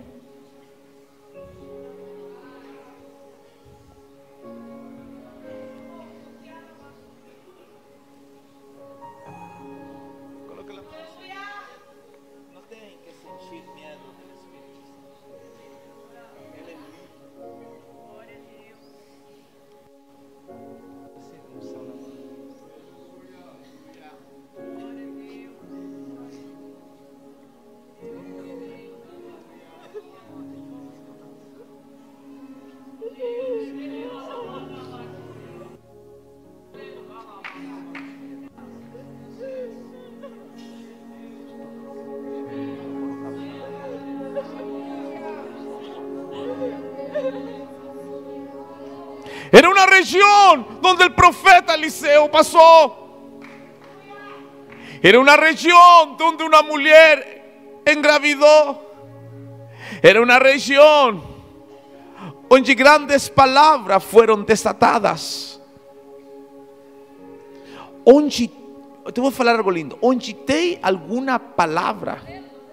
Era una región donde el profeta Eliseo pasó. Era una región donde una mujer engravidó. Era una región donde grandes palabras fueron desatadas. Onde, te voy a falar algo lindo. Onde tem alguna palabra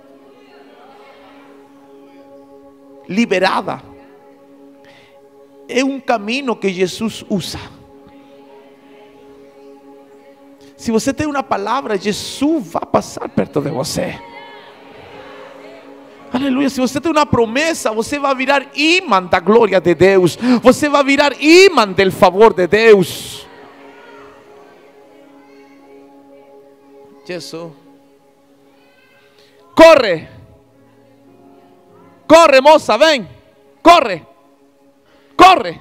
liberada, é um caminho que Jesus usa. Se você tem uma palavra, Jesus vai passar perto de você. Aleluia. Se você tem uma promessa, você vai virar imã da glória de Deus. Você vai virar imã del favor de Deus. Jesus. Corre. Corre, moça, vem. Corre. Corre.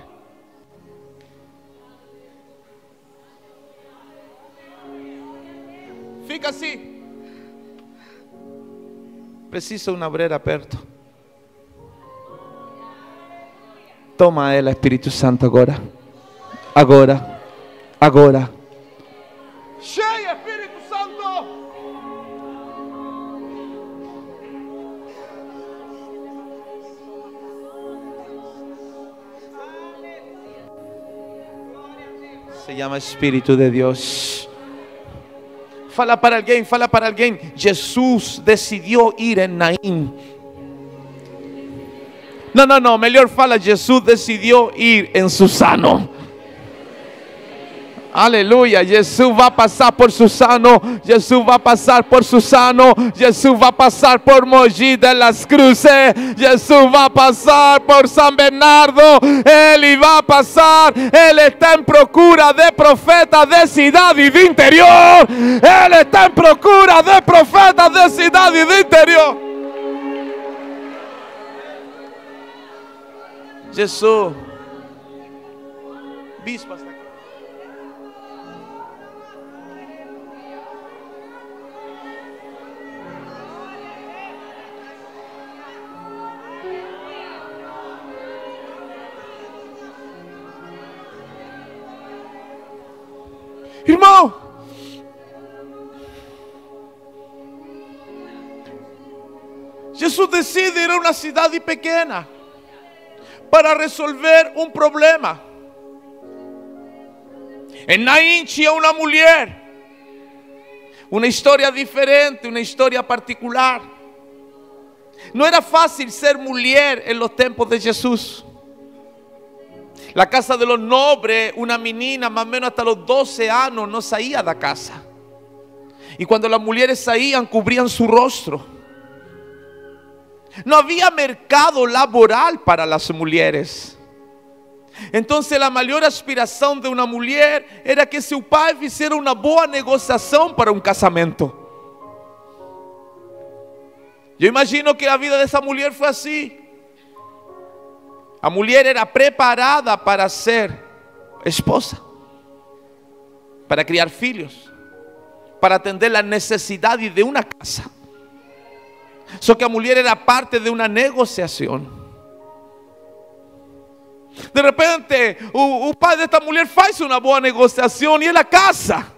Fica assim. Precisa uma breira perto. Toma ela, Espírito Santo, agora. Agora. Agora. Cheia, Espírito Santo. Se llama Espírito de Deus. Fala para alguém, fala para alguém. Jesus decidiu ir em Naim. Não, não, não, melhor fala, Jesus decidiu ir em Susano. Aleluia, Jesus vai passar por Susano, Jesus vai passar por Susano, Jesus vai passar por Mogi de las Cruces, Jesus vai passar por São Bernardo, Ele vai passar, Ele está em procura de profeta de cidade e de interior, Ele está em procura de profeta de cidade e de interior. Jesus, bispo está aqui. Irmão, Jesus decide ir a uma cidade pequena para resolver um problema. Em Naim tinha uma mulher, uma história diferente, uma história particular. Não era fácil ser mulher em los tempos de Jesus. La casa de los nobres, una menina más o menos hasta los doce años no salía de casa. Y cuando las mujeres salían, cubrían su rostro. No había mercado laboral para las mujeres. Entonces la mayor aspiración de una mujer era que su padre hiciera una buena negociación para un casamento. Yo imagino que la vida de esa mujer fue así. La mujer era preparada para ser esposa, para criar filhos, para atender las necesidades de una casa. So que la mujer era parte de una negociación. De repente, o, o pai desta mulher faz uma boa negociação e ela casa.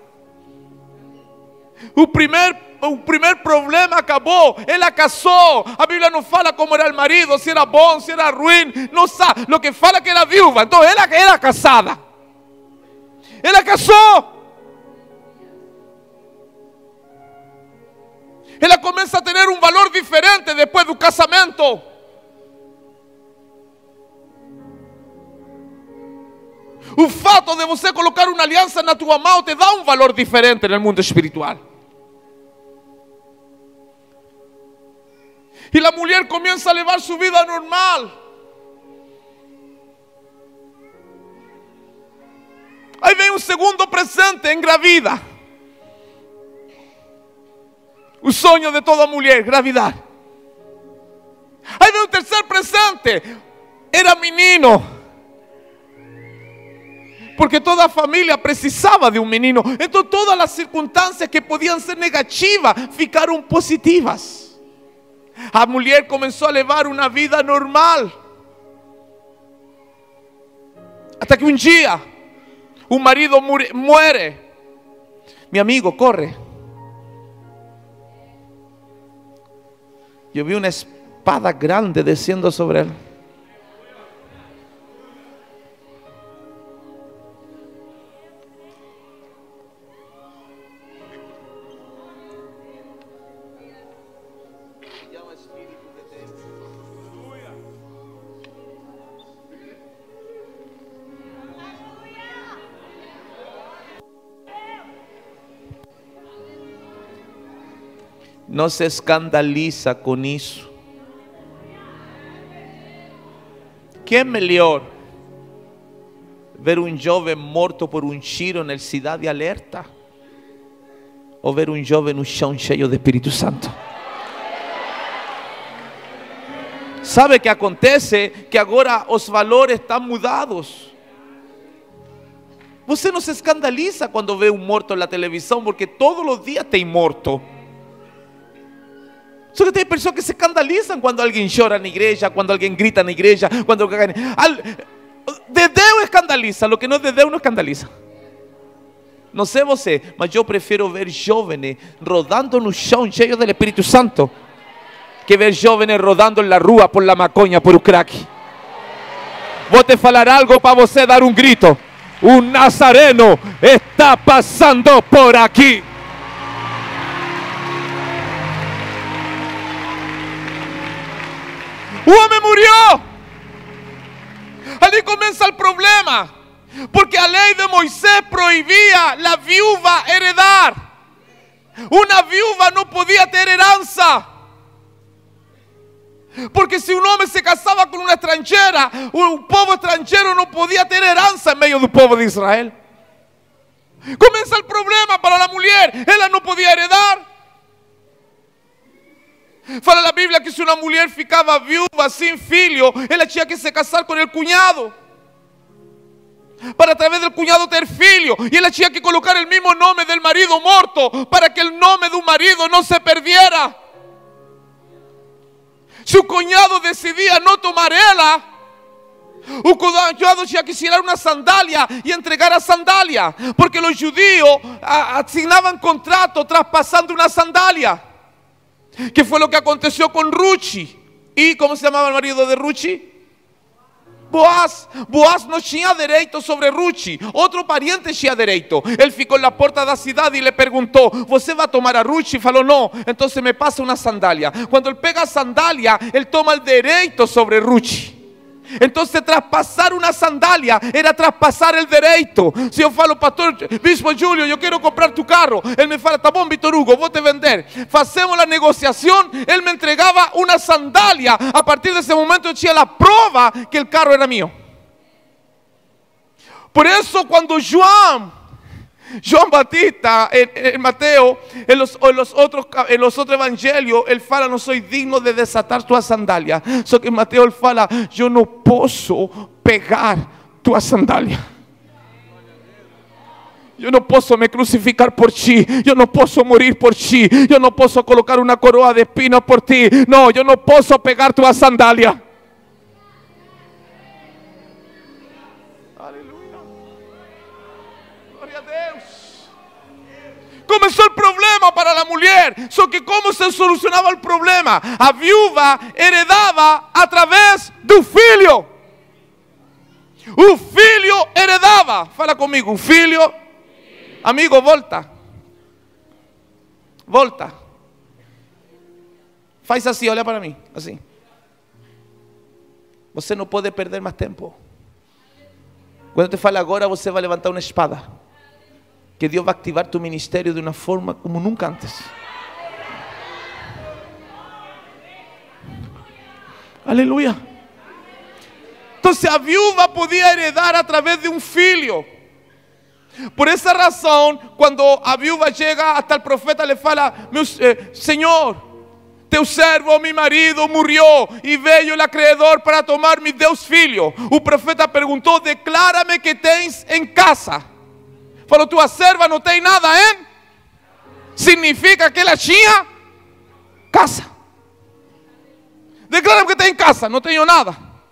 O primeiro O primeiro problema acabou, ela casou. A Bíblia não fala como era o marido, se era bom, se era ruim, não sabe. O que fala é que era viúva. Então ela era casada. Ela casou. Ela começa a ter um valor diferente depois do casamento. O fato de você colocar uma aliança na tua mão te dá um valor diferente no mundo espiritual. Y la mujer comienza a llevar su vida normal. Ahí ven un segundo presente, engravida. Un sueño de toda mujer, gravidad. Ahí ven un tercer presente, era menino. Porque toda familia precisaba de un menino. Entonces todas las circunstancias que podían ser negativas ficaron positivas. A mulher começou a levar uma vida normal. Até que um dia, o marido muere. Mi amigo, corre. Eu vi uma espada grande descendo sobre ele. Não se escandaliza com isso. Que é melhor ver um jovem morto por um tiro na cidade alerta ou ver um jovem no chão cheio de Espírito Santo? Sabe o que acontece? Que agora os valores estão mudados. Você não se escandaliza quando vê um morto na televisão, porque todos os dias tem morto. Solo que hay personas que se escandalizan cuando alguien llora en la igreja, cuando alguien grita en la igreja, cuando al, de Deus escandaliza, lo que no es de Deus no escandaliza. Não sei você, mas eu prefiro ver jovens rodando no chão cheios do Espírito Santo que ver jovens rodando na rua por la maconha, por o crack. Vou te falar algo para você dar um grito. Um nazareno está passando por aqui. O homem murió. Ali começa o problema. Porque a lei de Moisés proibía la viuva heredar. Una viuva no podía tener heranza. Porque si un hombre se casaba con una extranjera, un pueblo extranjero no podía tener heranza en medio del pueblo de Israel. Comienza el problema para la mujer. Ella no podía heredar. Fala la Biblia que si una mujer ficaba viuva sin filho, ella tenía que se casar con el cuñado, para a través del cuñado ter filho. Y ella tenía que colocar el mismo nombre del marido muerto, para que el nombre de un marido no se perdiera. Si un cuñado decidía no tomar ella, un cuñado tenía que tirar una sandalia y entregar a sandalia, porque los judíos asignaban contrato traspasando una sandalia, que fue lo que aconteció con Ruchi. ¿Y cómo se llamaba el marido de Ruchi? Boaz. Boaz no tinha direito sobre Ruth. Outro pariente tinha direito. Ele ficou na porta da cidade e lhe perguntou: você vai tomar a Ruth? E falou: não. Então me passa uma sandália. Quando ele pega a sandália, ele toma o direito sobre Ruth. Então traspasar uma sandália era traspasar o direito. Se eu falo: pastor Bispo Júlio, eu quero comprar tu carro, ele me fala: tá bom, Vitor Hugo, vou te vender. Fazemos a negociação. Ele me entregava uma sandália. A partir desse momento eu tinha a prova que o carro era meu. Por isso, quando João João Batista, en, en Mateo, en los, en, los otros, en los otros evangelios, él fala: no soy digno de desatar tua sandalia. So que en Mateo él fala: yo no puedo pegar tua sandalia. Yo no puedo me crucificar por ti. Yo no puedo morir por ti. Yo no puedo colocar una coroa de espinas por ti. No, yo no puedo pegar tua sandalia. Comenzó el problema para la mujer. So que ¿cómo se solucionaba el problema? A viuva heredaba a través do filho. O filho heredava. Fala comigo, um filho. Amigo, volta. Volta. Faz assim, olha para mim. Assim. Você não pode perder mais tempo. Quando eu te falo agora, você vai levantar uma espada. Que Deus vai activar tu ministério de uma forma como nunca antes. Aleluia. Então a viúva podia heredar a través de um filho. Por essa razão, quando a viúva chega até o profeta, le fala: meu, eh, Senhor, teu servo, meu marido, morreu e veio o acreedor para tomar mis dois filhos. O profeta perguntou: declárame que tens em casa. Falou: tua serva não tem nada, hein? Significa que ela tinha casa. Declara que tem casa. Não tenho nada.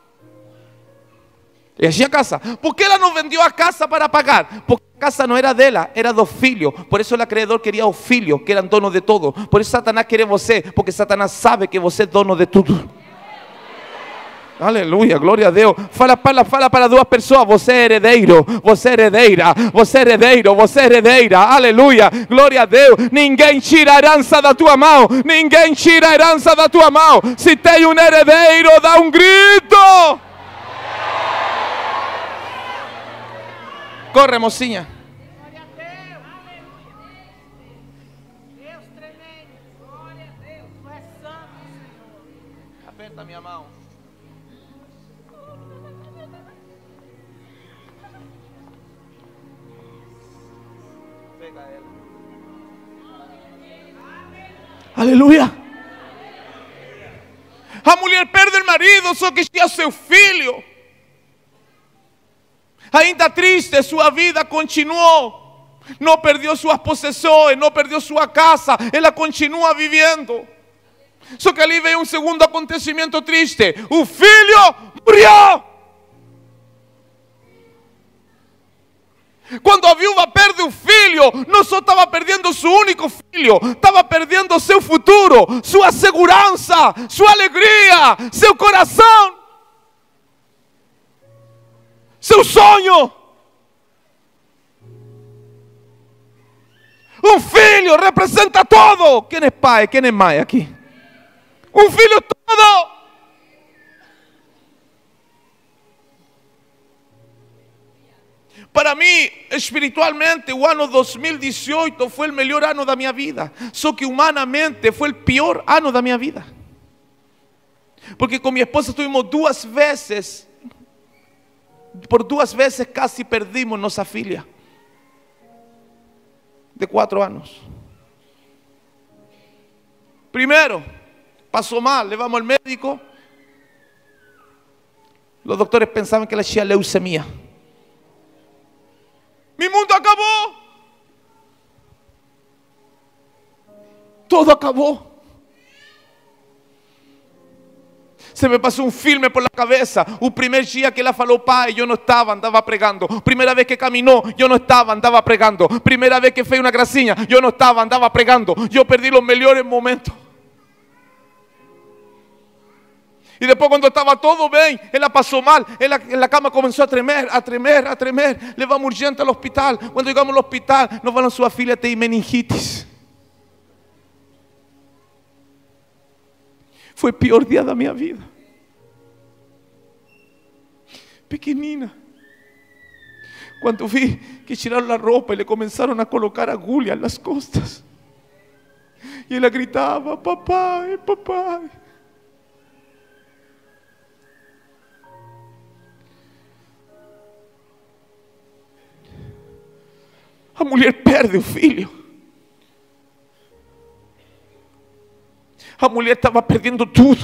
Ela tinha casa. ¿Por que ela não vendeu a casa para pagar? Porque a casa não era dela, era do filho. Por isso o acreedor queria os filhos, que eram donos de todo. Por isso Satanás quer você, porque Satanás sabe que você é dono de tudo. Aleluia, glória a Deus. Fala, fala, fala para duas pessoas: você é herdeiro, você é herdeira, você é herdeiro, você é herdeira. Aleluia, glória a Deus. Ninguém tira a herança da tua mão. Ninguém tira a herança da tua mão. Se tem um herdeiro, dá um grito. Corre, mocinha. Deus tremendo, glória a Deus. Tu és santo, Senhor. Aperta minha mão. Pega ela. Aleluia. A mulher perde o marido, só que tinha seu filho. Ainda triste, sua vida continuou. Não perdeu suas possessões, não perdeu sua casa. Ela continua vivendo. So que ali veio um segundo acontecimento triste. O filho morreu. Quando a viúva perde o filho, não só estava perdendo seu único filho, estava perdendo seu futuro, sua segurança, sua alegria, seu coração, seu sonho. Um filho representa todo. Quem é pai? Quem é mãe aqui? Um filho todo. Para mim, espiritualmente, o ano dois mil e dezoito foi o melhor ano da minha vida. Só que humanamente foi o pior ano da minha vida. Porque com minha esposa estuvimos duas vezes, por duas vezes casi perdimos nossa filha. De quatro anos. Primeiro, passou mal, levamos ao médico. Os doutores pensavam que ela tinha leucemia. Mi mundo acabou. Todo acabou. Se me passou um filme por la cabeça. O primeiro dia que ela falou pai, eu não estava, andava pregando. Primeira vez que caminhou, eu não estava, andava pregando. Primeira vez que fez uma gracinha, eu não estava, andava pregando. Eu perdi os melhores momentos. E depois, quando estava todo bem, ela passou mal. Ela na cama começou a tremer, a tremer, a tremer. Levamos urgente ao hospital. Quando chegamos ao hospital, nos falaram: sua filha tem meningites. Foi o pior dia da minha vida. Pequenina. Quando vi que tiraram a roupa e le começaram a colocar agulhas nas costas. E ela gritava: papai, papai. A mulher perde o filho. A mulher estava perdendo tudo.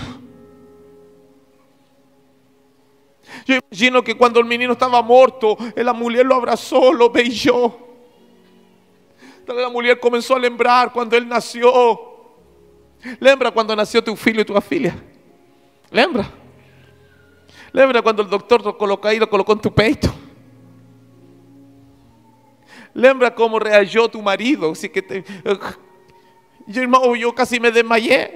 Eu imagino que quando o menino estava morto, a mulher lo abraçou, lo beijou. Então a mulher começou a lembrar quando ele nasceu. Lembra quando nasceu teu filho e tua filha? Lembra? Lembra quando o doutor lo colocou aí, lo colocou em tu peito? Lembra como reagiu tu marido? Así que te... Yo, irmão, eu casi me desmaiei.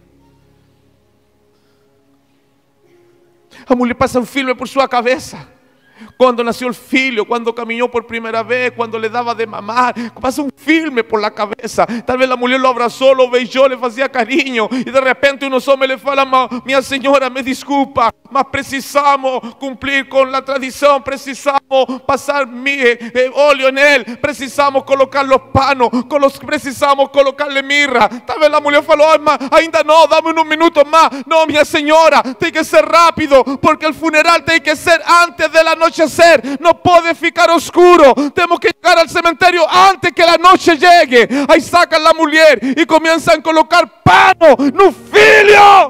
A mulher passa um filme por sua cabeça. Quando nasceu o filho, quando caminhou por primeira vez, quando le dava de mamar, passa um filme por la cabeça. Tal vez a mulher lo abraçou, lo beijou, le fazia carinho, e de repente uns homens le falam: minha senhora, me desculpa, mas precisamos cumprir com a tradição, precisamos passar eh, óleo nele, precisamos colocar os panos, precisamos colocar-lhe mirra. Tal vez a mulher falou: oh, mas ainda não, dame uns minutos mais. Não, minha senhora, tem que ser rápido, porque o funeral tem que ser antes da noite. Anochecer, no puede ficar oscuro. Tenemos que llegar al cementerio antes que la noche llegue. Ahí sacan la mujer y comienzan a colocar pano no filho,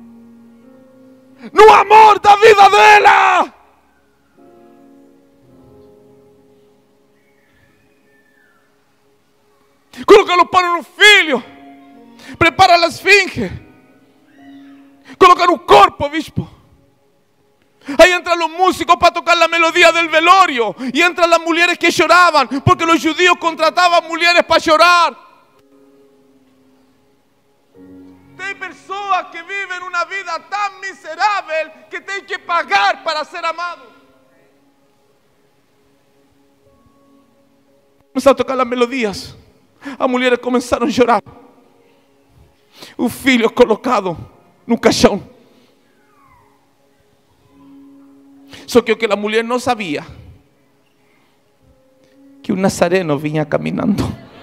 no amor da vida dela. Coloca los panos no filho, prepara la esfinge, colocar un corpo, bispo. Ahí entran los músicos para tocar la melodía del velorio. Y entran las mujeres que lloraban, porque los judíos contrataban mujeres para llorar. Hay personas que viven una vida tan miserable que tienen que pagar para ser amados. Comenzaron a tocar las melodías. Las mujeres comenzaron a llorar. Un filho colocado en un caixão. Só que o que a mulher não sabia, que o Nazareno vinha caminhando.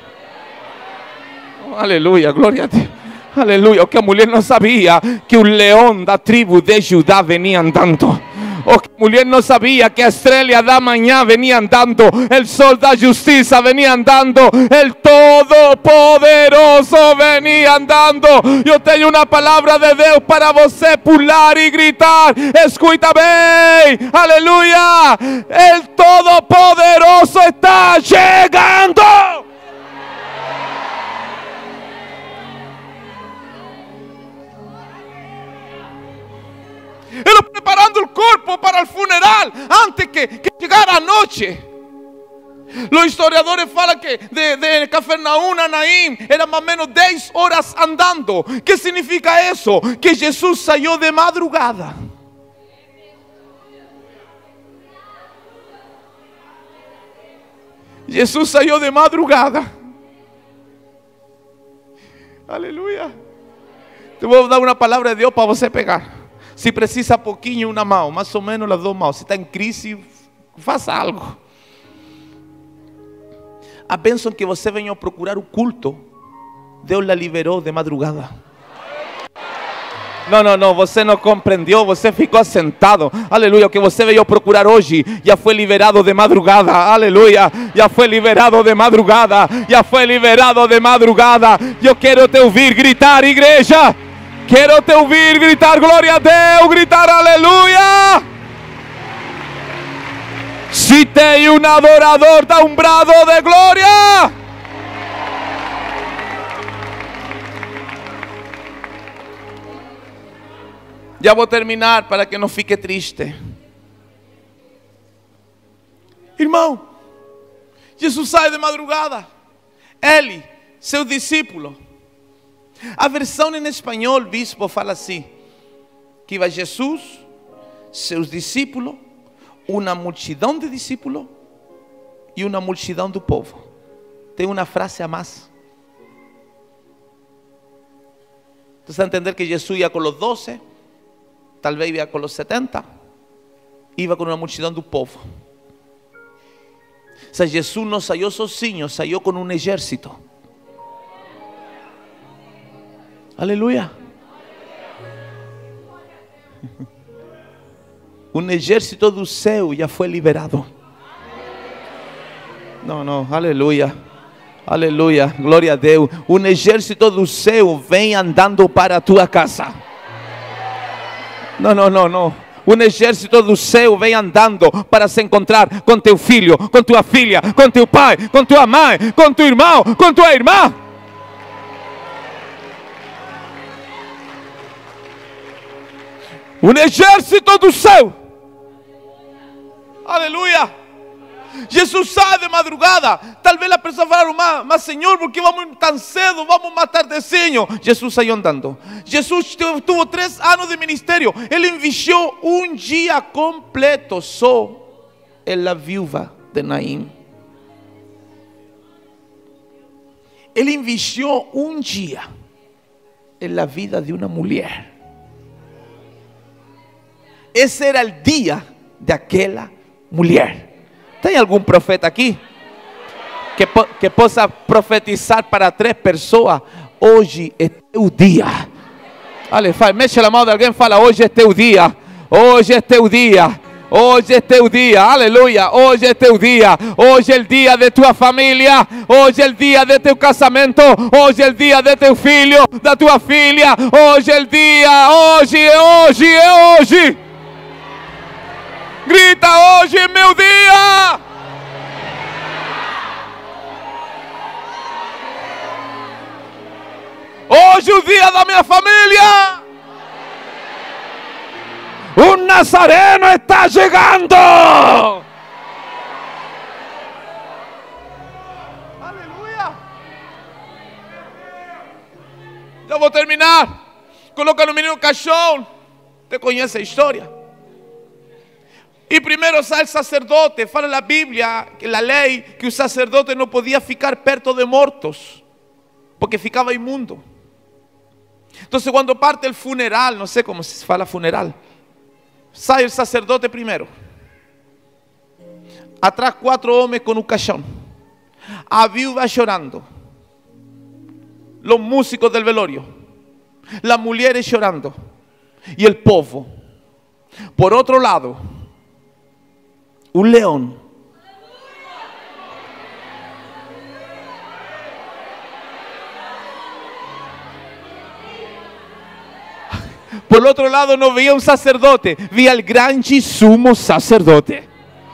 Oh, aleluia, glória a Deus. Aleluia. O que a mulher não sabia, que o leão da tribo de Judá vinha andando. O que a mulher não sabia, que a estrela da manhã vinha andando. O sol da justiça vinha andando. O Todo-Poderoso vinha andando. Eu tenho uma palavra de Deus para você pular e gritar. Escuta bem. Aleluia. O Todo-Poderoso está chegando. cuerpo para el funeral antes que, que llegara anoche. Los historiadores falan que de, de Cafarnaúm a Naín eran más o menos diez horas andando. ¿Qué significa eso? Que Jesús salió de madrugada. Jesús salió de madrugada. Aleluya. Te voy a dar una palabra de Dios para você pegar. Si precisa pouquinho, una mão, más o menos las dos manos. Si está en crisis, faça algo. A bênção que você venha procurar o culto, Deus la liberou de madrugada. Não, não, não, você não compreendeu, você ficou sentado. Aleluia, o que você veio procurar hoje já foi liberado de madrugada. Aleluia, já foi liberado de madrugada. Já foi liberado de madrugada. Eu quero te ouvir gritar, igreja. Quero te ouvir gritar glória a Deus, gritar aleluia. Se tem um adorador, dá um brado de glória. Já vou terminar para que não fique triste. Irmão, Jesus sai de madrugada. Ele, seu discípulo. A versão em espanhol, bispo, fala assim: que iba Jesus, seus discípulos, uma multidão de discípulos e uma multidão do povo. Tem uma frase a mais. Você entender que Jesus ia com os doze, talvez ia com os setenta, iba com uma multidão do povo. O sea, Jesus não saiu sozinho, saiu com um exército. Aleluia. Um exército do céu já foi liberado. Não, não, aleluia. Aleluia, glória a Deus. Um exército do céu vem andando para a tua casa. Não, não, não, não. Um exército do céu vem andando para se encontrar com teu filho, com tua filha, com teu pai, com tua mãe, com teu irmão, com tua irmã. Um exército do céu. Aleluia. Jesus sai de madrugada. Talvez a pessoa fale, mas, mas Senhor, por que vamos tão cedo? Vamos mais tardezinho. Jesus saiu andando. Jesus tuvo três anos de ministério. Ele investiu um dia completo só em la viúva de Naín. Ele investiu um dia em la vida de uma mulher. Esse era o dia daquela mulher. Tem algum profeta aqui que, que possa profetizar para três pessoas? Hoje é teu dia. Olha, mexe a mão de alguém e fala: hoje é teu dia. Hoje é teu dia. Hoje é teu dia, aleluia. Hoje é teu dia. Hoje é o dia de tua família. Hoje é o dia de teu casamento. Hoje é o dia de teu filho, da tua filha. Hoje é o dia. Hoje é hoje, é hoje. Grita: hoje é meu dia. Hoje é o dia da minha família. O Nazareno está chegando. Aleluia. Já vou terminar. Coloca no menino no caixão. Você conhece a história? E primeiro sai o sacerdote. Fala na Bíblia, que na lei, que o sacerdote não podia ficar perto de mortos, porque ficava imundo. Então, quando parte o funeral, não sei como se fala funeral, sai o sacerdote primeiro. Atrás quatro homens com o caixão. A viúva chorando. Os músicos del velório. Las mulheres chorando. E o povo. Por outro lado, un león. Por el otro lado no veía un sacerdote, vi al gran y sumo sacerdote.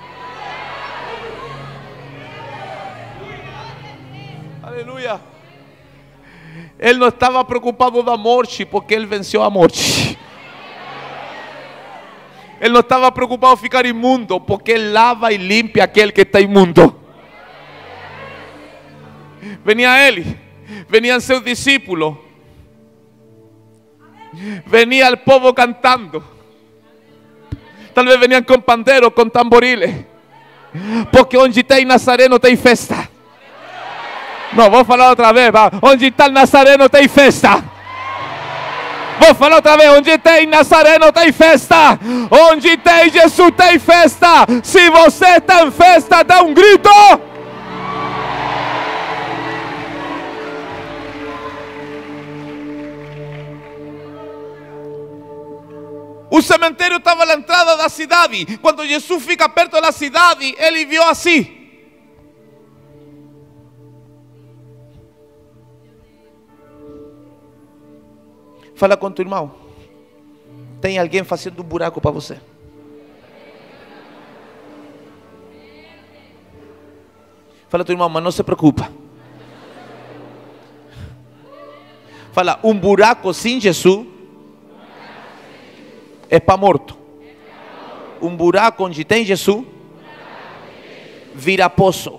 Aleluya. Él no estaba preocupado da morte, porque él venció a morte. Él no estava preocupado em ficar imundo, porque Él lava e limpia aquele que está imundo. Venía Él, venían seus discípulos, venía el povo cantando. Tal vez venían con panderos, con tamboriles, porque onde tem Nazareno tem festa. Não, vou falar outra vez, va. Onde está o Nazareno tem festa. Vou falar outra vez, onde tem Nazareno tem festa. Onde tem Jesus tem festa. Se você está em festa, dá um grito. O cemitério estava na entrada da cidade. Quando Jesus fica perto da cidade, ele viu assim. Fala com teu irmão. Tem alguém fazendo um buraco para você. Fala teu irmão, mas não se preocupa. Fala, um buraco sem Jesus é para morto. Um buraco onde tem Jesus vira poço.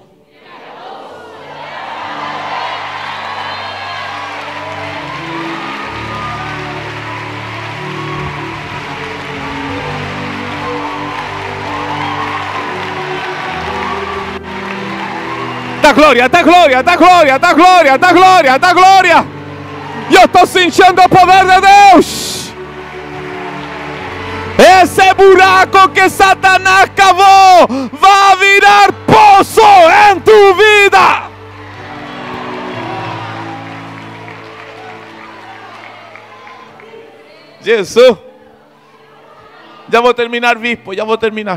Dá glória, dá glória, dá glória, dá glória, dá glória, dá glória. Eu estou sentindo o poder de Deus. Esse buraco que Satanás cavou vai virar poço em tu vida. Jesus. Já vou terminar, bispo, já vou terminar.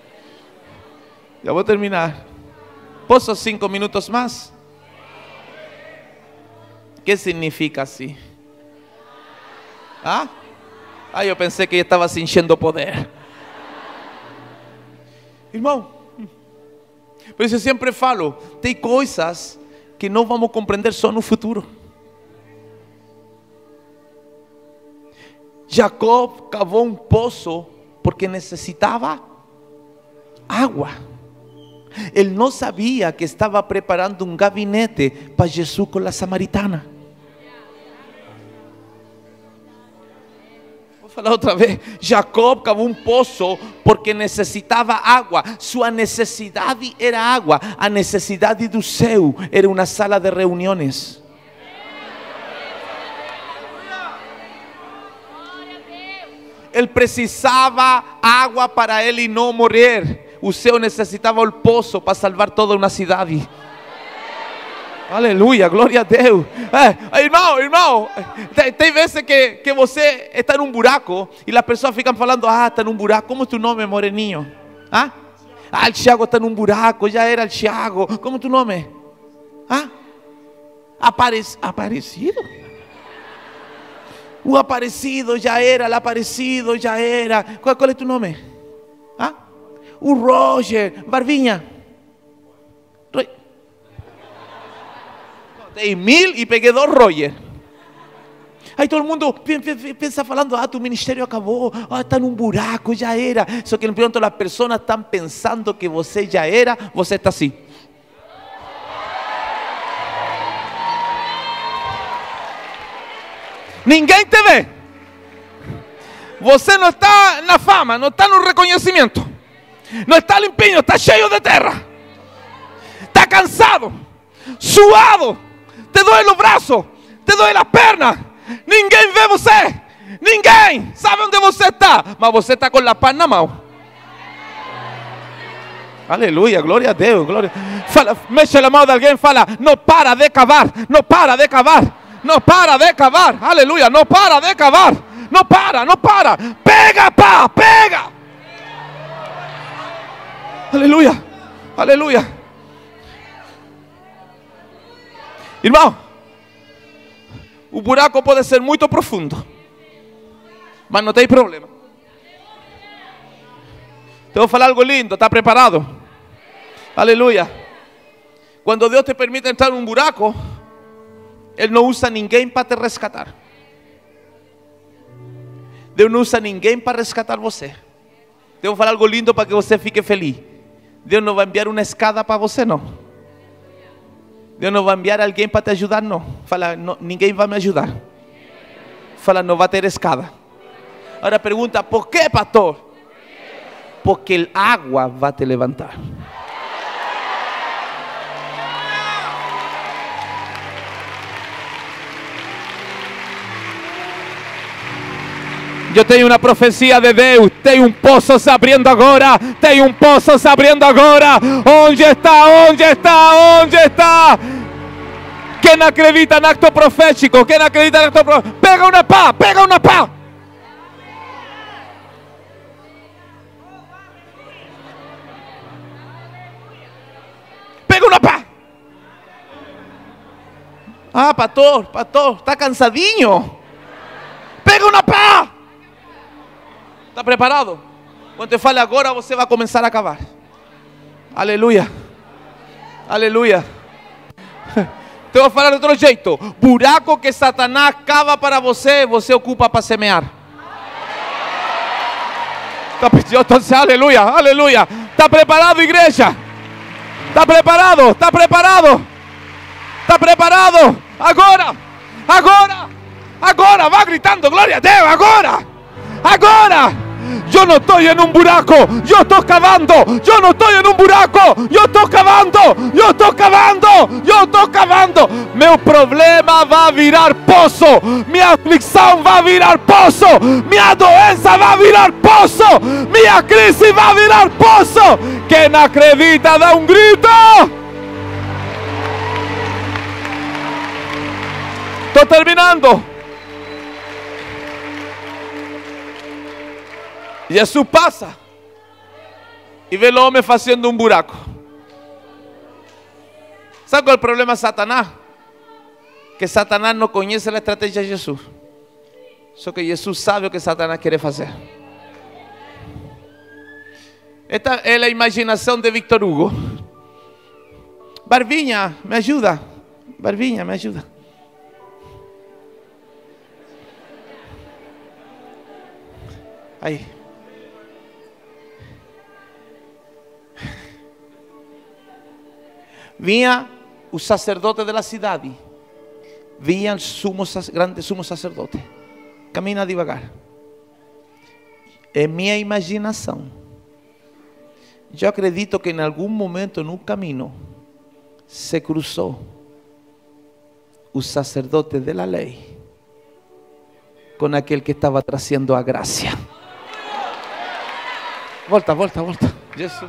Já vou terminar. ¿Posso cinco minutos más? ¿Qué significa así? ¿Ah? Ah, eu pensei que estava sentindo poder. Irmão, por isso eu sempre falo, tem coisas que não vamos compreender só no futuro. Jacob cavou um poço porque necessitava água. Ele não sabia que estava preparando um gabinete para Jesus com a samaritana. Vou falar outra vez. Jacob cavou um poço porque necessitava água. Sua necessidade era água. A necessidade do céu era uma sala de reuniões. Ele precisava água para ele não morrer. O céu necessitava o poço para salvar toda uma cidade. Aleluia, glória a Deus. É, irmão, irmão, tem, tem vezes que, que você está num buraco e as pessoas ficam falando, ah, está num buraco. Como é tu nome, moreninho? Ah, ah o Thiago está num buraco, já era o Thiago. Como é tu nome? Ah, Aparec, aparecido? O aparecido já era, o aparecido já era. Qual, qual é tu nome? Ah? O Roger, Barbinha. Dei mil e peguei dois Roger. Aí todo mundo pensa falando, ah, tu ministério acabou, ah, está num buraco, já era. Só que pronto as pessoas estão pensando que você já era, você está assim. Ninguém te vê. Você não está na fama, não está no reconhecimento. Não está limpinho, está cheio de terra. Está cansado, suado. Te dói o braço, te dói a perna. Ninguém vê você. Ninguém sabe onde você está. Mas você está com a paz na mão. Aleluia, glória a Deus. Glória. Fala, mexe a mão de alguém e fala, não para de cavar, não para de cavar. Não para de cavar, aleluia, não para de cavar. Não para, não para. Pega, pá, pega. Aleluia, aleluia. Irmão, o buraco pode ser muito profundo, mas não tem problema. Te vou falar algo lindo, ¿está preparado? Aleluia. Quando Deus te permite entrar em um buraco, Ele não usa ninguém para te resgatar. Deus não usa ninguém para resgatar você. Te vou falar algo lindo para que você fique feliz. Deus não vai enviar uma escada para você, não. Deus não vai enviar alguém para te ajudar, não. Fala, não, ninguém vai me ajudar. Fala, não vai ter escada. Agora pergunta, por quê, pastor? Porque a água vai te levantar. Eu tenho uma profecia de Deus. Tem um poço se abrindo agora. Tem um poço se abrindo agora. Onde está? Onde está? Onde está? Quem acredita no acto profético? Quem acredita no acto profético? Pega uma pá, pega uma pá. Pega uma pá. Ah, pastor, pastor, está cansadinho. Pega uma pá. Está preparado? Quando eu fale agora, você vai começar a acabar. Aleluia. Aleluia. Te vou falar de outro jeito. Buraco que Satanás cava para você, você ocupa para semear. Está, aleluia, aleluia. Está preparado, igreja? Está preparado? Está preparado? Está preparado? Agora, agora, agora. Vai gritando, glória a Deus, agora. Agora, yo no estoy en un buraco, yo estoy cavando, yo no estoy en un buraco, yo estoy cavando, yo estoy cavando, yo estoy cavando. Meu problema vai virar poço, minha aflição vai virar poço, minha doença vai virar poço, minha crise vai virar poço. Quem acredita dá um grito. Estou terminando. Jesus passa e vê o homem fazendo um buraco. Sabe qual é o problema de Satanás? Que Satanás não conhece a estratégia de Jesus. Só que Jesus sabe o que Satanás quer fazer. Esta é a imaginação de Victor Hugo. Barbinha, me ajuda. Barbinha, me ajuda. Aí. Vinha o sacerdote da cidade, vinha o sumo, grande sumo sacerdote, camina devagar. É minha imaginação. Eu acredito que em algum momento no caminho se cruzou o sacerdote da lei com aquele que estava trazendo a graça. Volta, volta, volta. Jesus.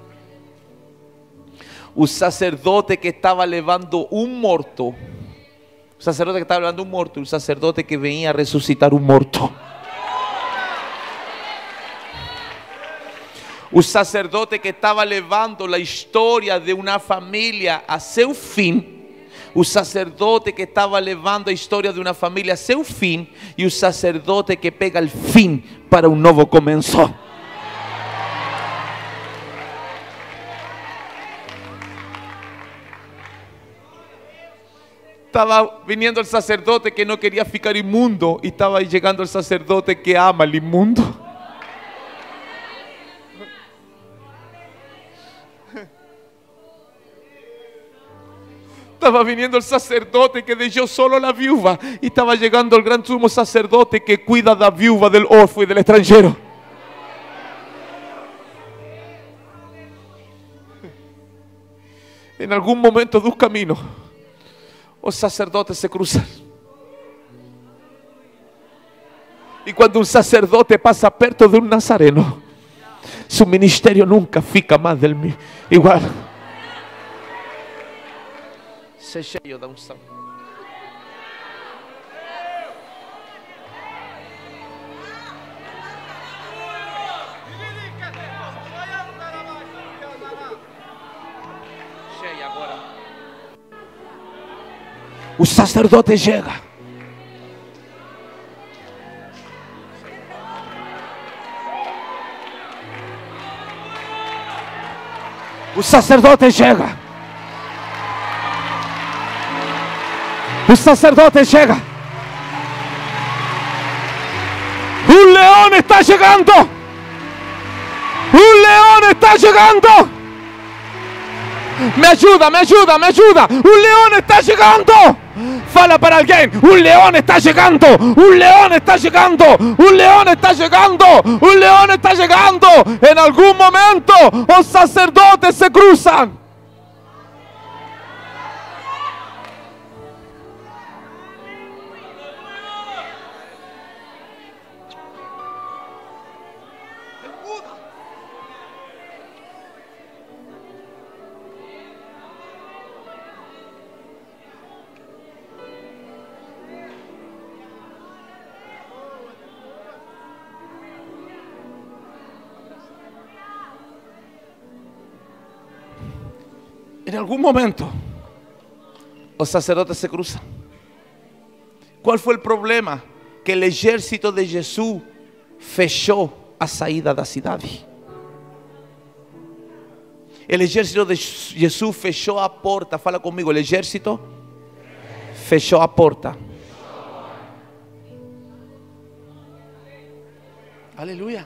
O sacerdote que estava levando um morto, o sacerdote que estava levando um morto, o sacerdote que vinha a ressuscitar um morto. O sacerdote que estava levando a história de uma família a seu fim. O sacerdote que estava levando a história de uma família a seu fim. E o sacerdote que pega o fim para um novo começo. Estava vindo o sacerdote que não queria ficar imundo e estava chegando o sacerdote que ama o imundo. Estava vindo o sacerdote que deixou solo a viúva e estava chegando o grande sumo sacerdote que cuida da viúva, do órfão e do estrangeiro. Em algum momento do caminho, os sacerdotes se cruzam. E quando um sacerdote passa perto de um nazareno, seu ministério nunca fica mais del igual. Se cheio da unção. Cheia agora. O sacerdote chega. O sacerdote chega. O sacerdote chega. O leão está chegando. Un león está llegando. Me ayuda, me ayuda, me ayuda. Un león está llegando. Fala para alguien. Un león está llegando. Un león está llegando. Un león está llegando. Un león está llegando. En algún momento los sacerdotes se cruzan. En algún momento los sacerdotes se cruzan. ¿Cuál fue el problema? Que el ejército de Jesús fechó a saída da cidade. El ejército de Jesús fechó a porta. Fala conmigo, el ejército fechó a porta. Aleluya.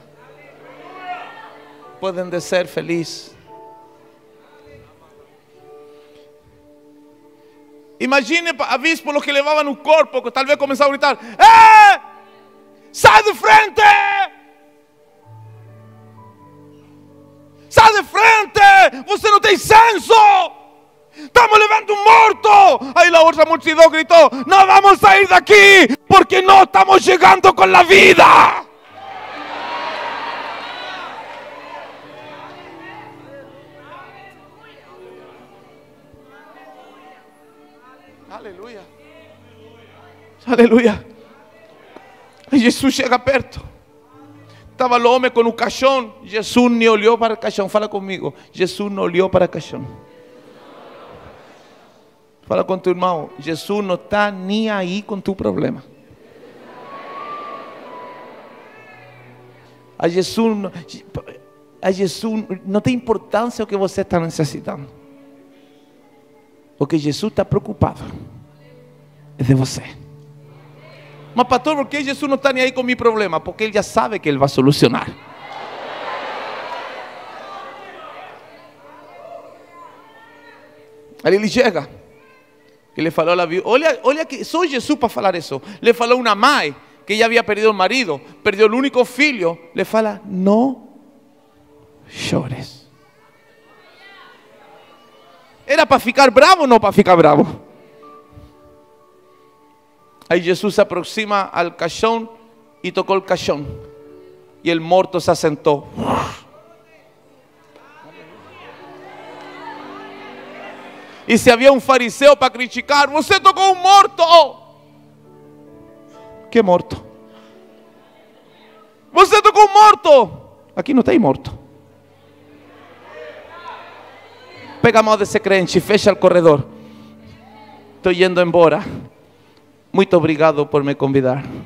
Pueden de ser feliz. Imagine a bispo los que levaban un corpo que tal vez comenzaba a gritar: ¡Eh! ¡Sal de frente! ¡Sal de frente! ¡Você no tem senso! ¡Estamos levando un muerto! Ahí la otra multitud gritó: ¡No vamos a ir de aquí! Porque no estamos llegando con la vida. Aleluia. Aleluia. E Jesus chega perto. Estava o homem com o caixão. Jesus nem olhou para o caixão. Fala comigo. Jesus não olhou para o caixão. Fala com tu irmão. Jesus não está nem aí com tu problema. A Jesus, a Jesus não tem importância o que você está necessitando. O que Jesus está preocupado é de você. Mas pastor, por que Jesus não está nem aí com meu problema? Porque Ele já sabe que Ele vai solucionar. Aí Ele chega. Ele falou a Bíblia. Olha, olha que só Jesus para falar isso. Le falou uma mãe que já havia perdido o marido, perdeu o único filho. Le fala: não chores. ¿Era para ficar bravo o no para ficar bravo? Ahí Jesús se aproxima al caixón y tocó el caixón. Y el muerto se asentó. Y si había un fariseo para criticar: "Você tocó un muerto". ¿Qué muerto? "Você tocó un muerto". Aquí no está ahí muerto. Pega a mão desse crente e fecha o corredor. Estou yendo embora. Muito obrigado por me convidar.